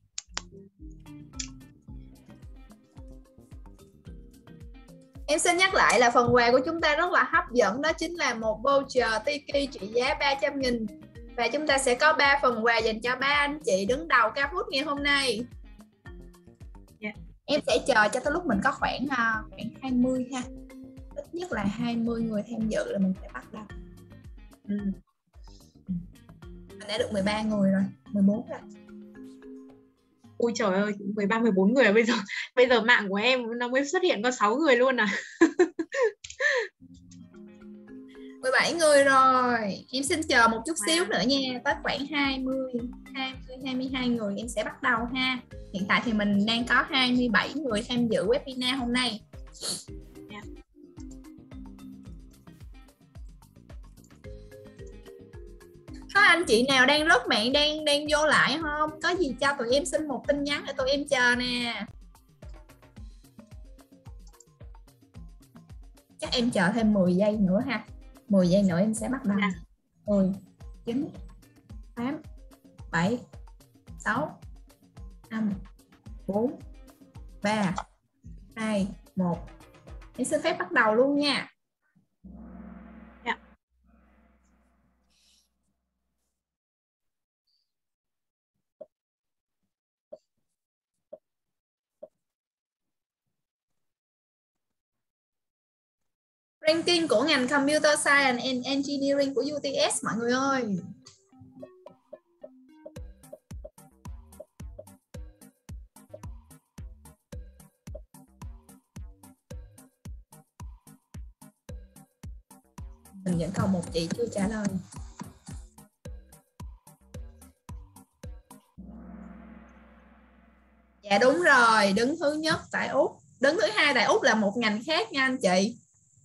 Em xin nhắc lại là phần quà của chúng ta rất là hấp dẫn, đó chính là một voucher Tiki trị giá ba trăm nghìn. Và chúng ta sẽ có ba phần quà dành cho ba anh chị đứng đầu Kahoot ngày hôm nay. Yeah. Em sẽ chờ cho tới lúc mình có khoảng khoảng hai mươi ha. Ít nhất là hai mươi người tham dự là mình sẽ bắt đầu. Ừ. Mình đã được mười ba người rồi, mười bốn rồi. Ôi trời ơi, mười ba mười bốn người bây giờ. Bây giờ mạng của em nó mới xuất hiện có sáu người luôn à. mười bảy người rồi. Em xin chờ một chút wow. xíu nữa nha. Tới khoảng hai mươi, hai mươi, hai mươi hai người em sẽ bắt đầu ha. Hiện tại thì mình đang có hai mươi bảy người tham dự webinar hôm nay. Yeah. Có anh chị nào đang rớt mạng đang đang vô lại không? Có gì cho tụi em xin một tin nhắn để tụi em chờ nè. Chắc em chờ thêm mười giây nữa ha. mười giây nữa em sẽ bắt đầu. mười, chín, tám, bảy, sáu, năm, bốn, ba, hai, một. Em xin phép bắt đầu luôn nha. Yeah. Ranking của ngành Computer Science and Engineering của u tê ét mọi người ơi. Mình vẫn còn một chị chưa trả lời. Dạ đúng rồi, đứng thứ nhất tại Úc. Đứng thứ hai tại Úc là một ngành khác nha anh chị.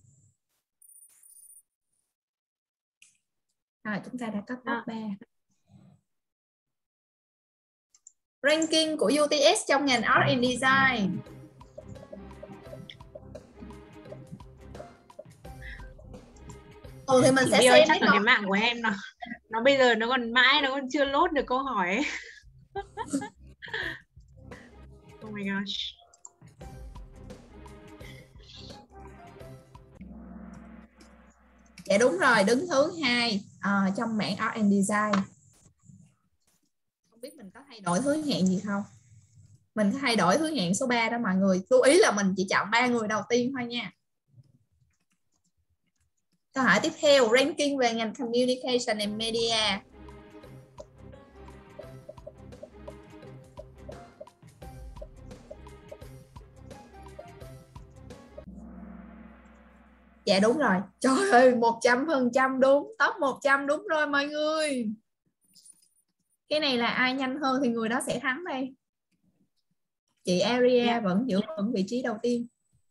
Rồi chúng ta đã có top ba. Ranking của u tê ét trong ngành Art and Design. Ừ thì mình Chị sẽ ơi, xem chắc là nó. cái mạng của em nó nó bây giờ nó còn mãi nó còn chưa lốt được câu hỏi ấy. Oh my gosh. Dạ đúng rồi, đứng thứ hai à, trong mảng Art and Design. Không biết mình có thay đổi thứ hạng gì không? Mình có thay đổi thứ hạng số ba đó mọi người. Lưu ý là mình chỉ chọn ba người đầu tiên thôi nha. Câu hỏi tiếp theo, ranking về ngành Communication and Media. Dạ đúng rồi. Trời ơi, một trăm phần trăm đúng. Top một trăm đúng rồi mọi người. Cái này là ai nhanh hơn thì người đó sẽ thắng đây. Chị Aria yeah. vẫn giữ vững vị trí đầu tiên.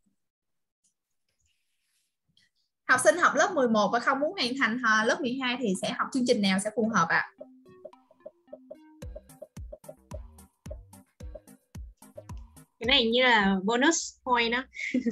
Học sinh học lớp mười một và không muốn hoàn thành lớp mười hai thì sẽ học chương trình nào sẽ phù hợp ạ? À? Cái này như là bonus point đó.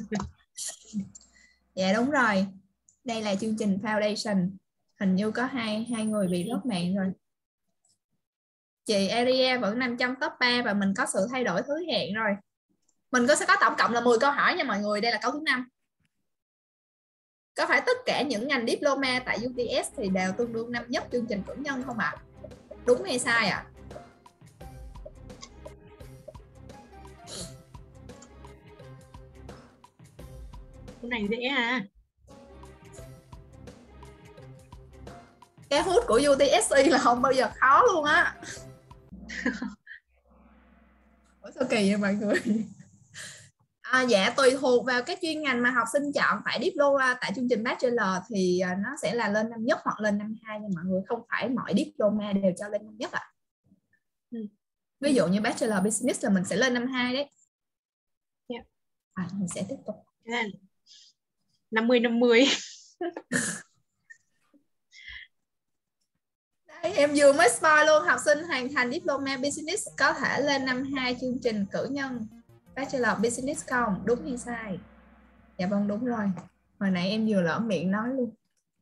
Dạ đúng rồi. Đây là chương trình Foundation. Hình như có hai hai người bị rớt mạng rồi. Chị Aria vẫn nằm trong top ba và mình có sự thay đổi thứ hạng rồi. Mình có sẽ có tổng cộng là mười câu hỏi nha mọi người. Đây là câu thứ năm. Có phải tất cả những ngành diploma tại u tê ét thì đều tương đương năm nhất chương trình cử nhân không ạ? À? Đúng hay sai ạ? À? Cái này dễ à. Cái hút của u tê ét xê là không bao giờ khó luôn á. Ủa sao kỳ vậy mọi người? À, dạ tùy thuộc vào cái chuyên ngành mà học sinh chọn tại diploma tại chương trình bachelor thì nó sẽ là lên năm nhất hoặc lên năm hai nhưng mọi người không phải mọi diploma đều cho lên năm nhất ạ. À. Ừ. Ví dụ như bachelor business là mình sẽ lên năm hai đấy. Yeah. À, mình sẽ tiếp tục. năm mươi năm mươi. Đây, em vừa mới spoil luôn, học sinh hoàn thành diploma business có thể lên năm hai chương trình cử nhân bachelor business không? Đúng hay sai? Dạ vâng đúng rồi. Hồi nãy em vừa lỡ miệng nói luôn.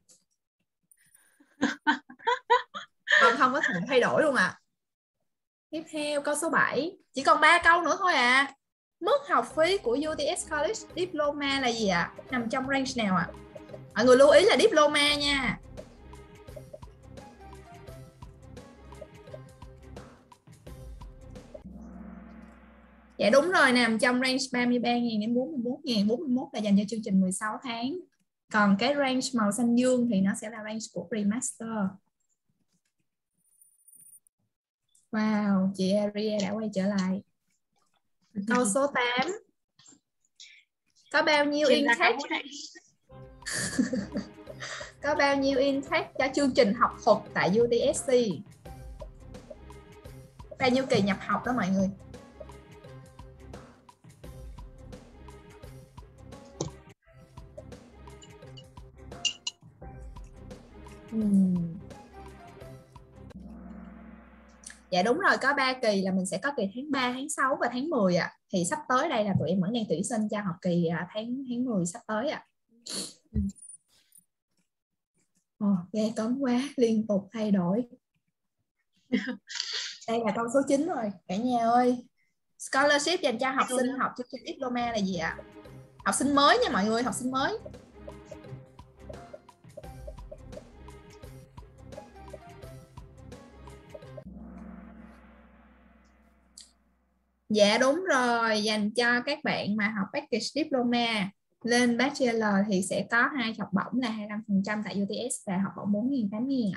Vâng không có thể thay đổi luôn ạ. À. Tiếp theo câu số bảy. Chỉ còn ba câu nữa thôi à. Mức học phí của u tê ét College Diploma là gì ạ? À? Nằm trong range nào ạ? À? Mọi người lưu ý là diploma nha. Dạ đúng rồi, nằm trong range ba mươi ba nghìn đến bốn mươi mốt nghìn. bốn mươi mốt là dành cho chương trình mười sáu tháng. Còn cái range màu xanh dương thì nó sẽ là range của pre-master. Wow, chị Aria đã quay trở lại. Câu số tám. Có bao nhiêu intake? Có bao nhiêu intake cho chương trình học thuật tại u tê ét xê? Bao nhiêu kỳ nhập học đó mọi người? Hmm. Dạ đúng rồi, có ba kỳ là mình sẽ có kỳ tháng ba, tháng sáu và tháng mười ạ. À. Thì sắp tới đây là tụi em vẫn đang tuyển sinh cho học kỳ tháng tháng mười sắp tới ạ. À. Ồ, ghê cấn quá, liên tục thay đổi. Đây là câu số chín rồi, cả nhà ơi. Scholarship dành cho học sinh học chương trình diploma là gì ạ? À? Học sinh mới nha mọi người, học sinh mới. Dạ đúng rồi, dành cho các bạn mà học package diploma. lên Bachelor thì sẽ có hai học bổng là hai mươi lăm phần trăm tại u tê ét và học bổng bốn nghìn, tám nghìn ạ.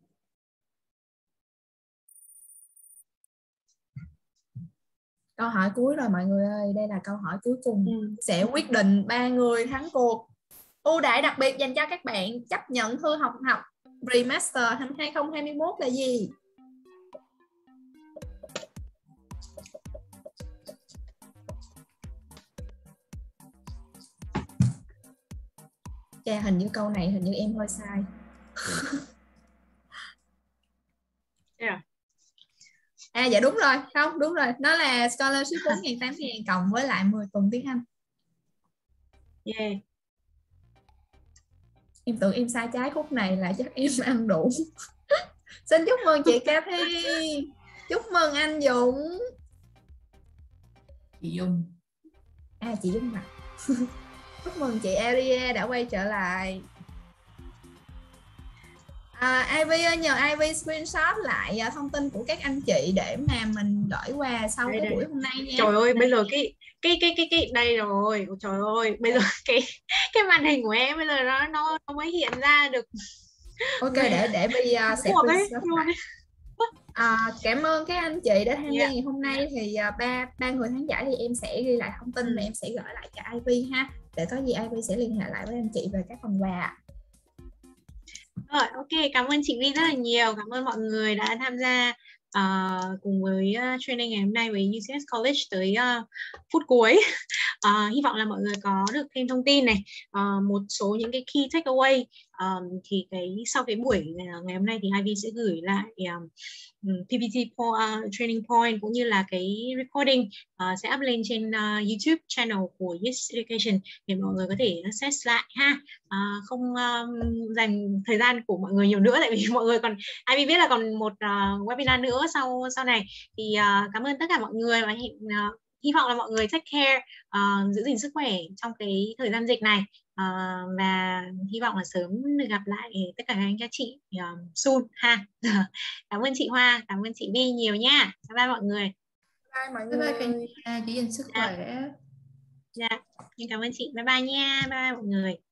Câu hỏi cuối rồi mọi người ơi, đây là câu hỏi cuối cùng Ừ. sẽ quyết định ba người thắng cuộc. Ưu đãi đặc biệt dành cho các bạn chấp nhận thư học học Remaster năm hai không hai mốt là gì? Chà, hình như câu này hình như em hơi sai. Yeah. À dạ đúng rồi, không đúng rồi, nó là scholarship bốn nghìn, tám nghìn cộng với lại mười tuần tiếng Anh. Yeah. Em tưởng em sai trái khúc này là chắc em ăn đủ. Xin chúc mừng chị Cathy, chúc mừng anh Dũng. Chị Dung. À chị Dung à. Chúc mừng chị Aria đã quay trở lại. À, Ivy ơi, nhờ Ivy screenshot lại thông tin của các anh chị để mà mình gửi qua sau Đây, cái đây. buổi hôm nay nha. Trời ơi, bây giờ cái cái cái cái cái đây rồi. Trời ơi, bây giờ cái cái màn hình của em bây giờ nó nó, nó mới hiện ra được. Ok, để để Bi uh, sẽ screenshot luôn đấy. À, cảm ơn các anh chị đã tham gia Yeah. ngày hôm nay. Thì uh, ba ba người khán giả thì em sẽ ghi lại thông tin Ừ. và em sẽ gửi lại cho Ivy ha, để có gì Ivy sẽ liên hệ lại với anh chị về các phần quà. Rồi, ok, cảm ơn chị Vi rất là nhiều. Cảm ơn mọi người đã tham gia uh, cùng với uh, training ngày hôm nay với u tê ét College tới uh, phút cuối. Uh, hy vọng là mọi người có được thêm thông tin này, uh, một số những cái key takeaway. Um, thì cái sau cái buổi uh, ngày hôm nay thì Ivy sẽ gửi lại um, pê pê tê po, uh, training point cũng như là cái recording uh, sẽ up lên trên uh, YouTube channel của Yes Education để mọi người có thể access lại ha. Uh, không um, dành thời gian của mọi người nhiều nữa, tại vì mọi người còn Ivy biết là còn một uh, webinar nữa sau sau này. Thì uh, cảm ơn tất cả mọi người và hiện uh, hy vọng là mọi người take care, uh, giữ gìn sức khỏe trong cái thời gian dịch này, uh, và hy vọng là sớm được gặp lại tất cả các anh các chị uh, soon ha. Cảm ơn chị Hoa, cảm ơn chị Vi nhiều nha. Bye bye mọi người. Bye mọi Bye người. bye cả nhà, giữ gìn sức khỏe. Dạ, cảm ơn chị. Bye bye nha. Bye bye mọi người.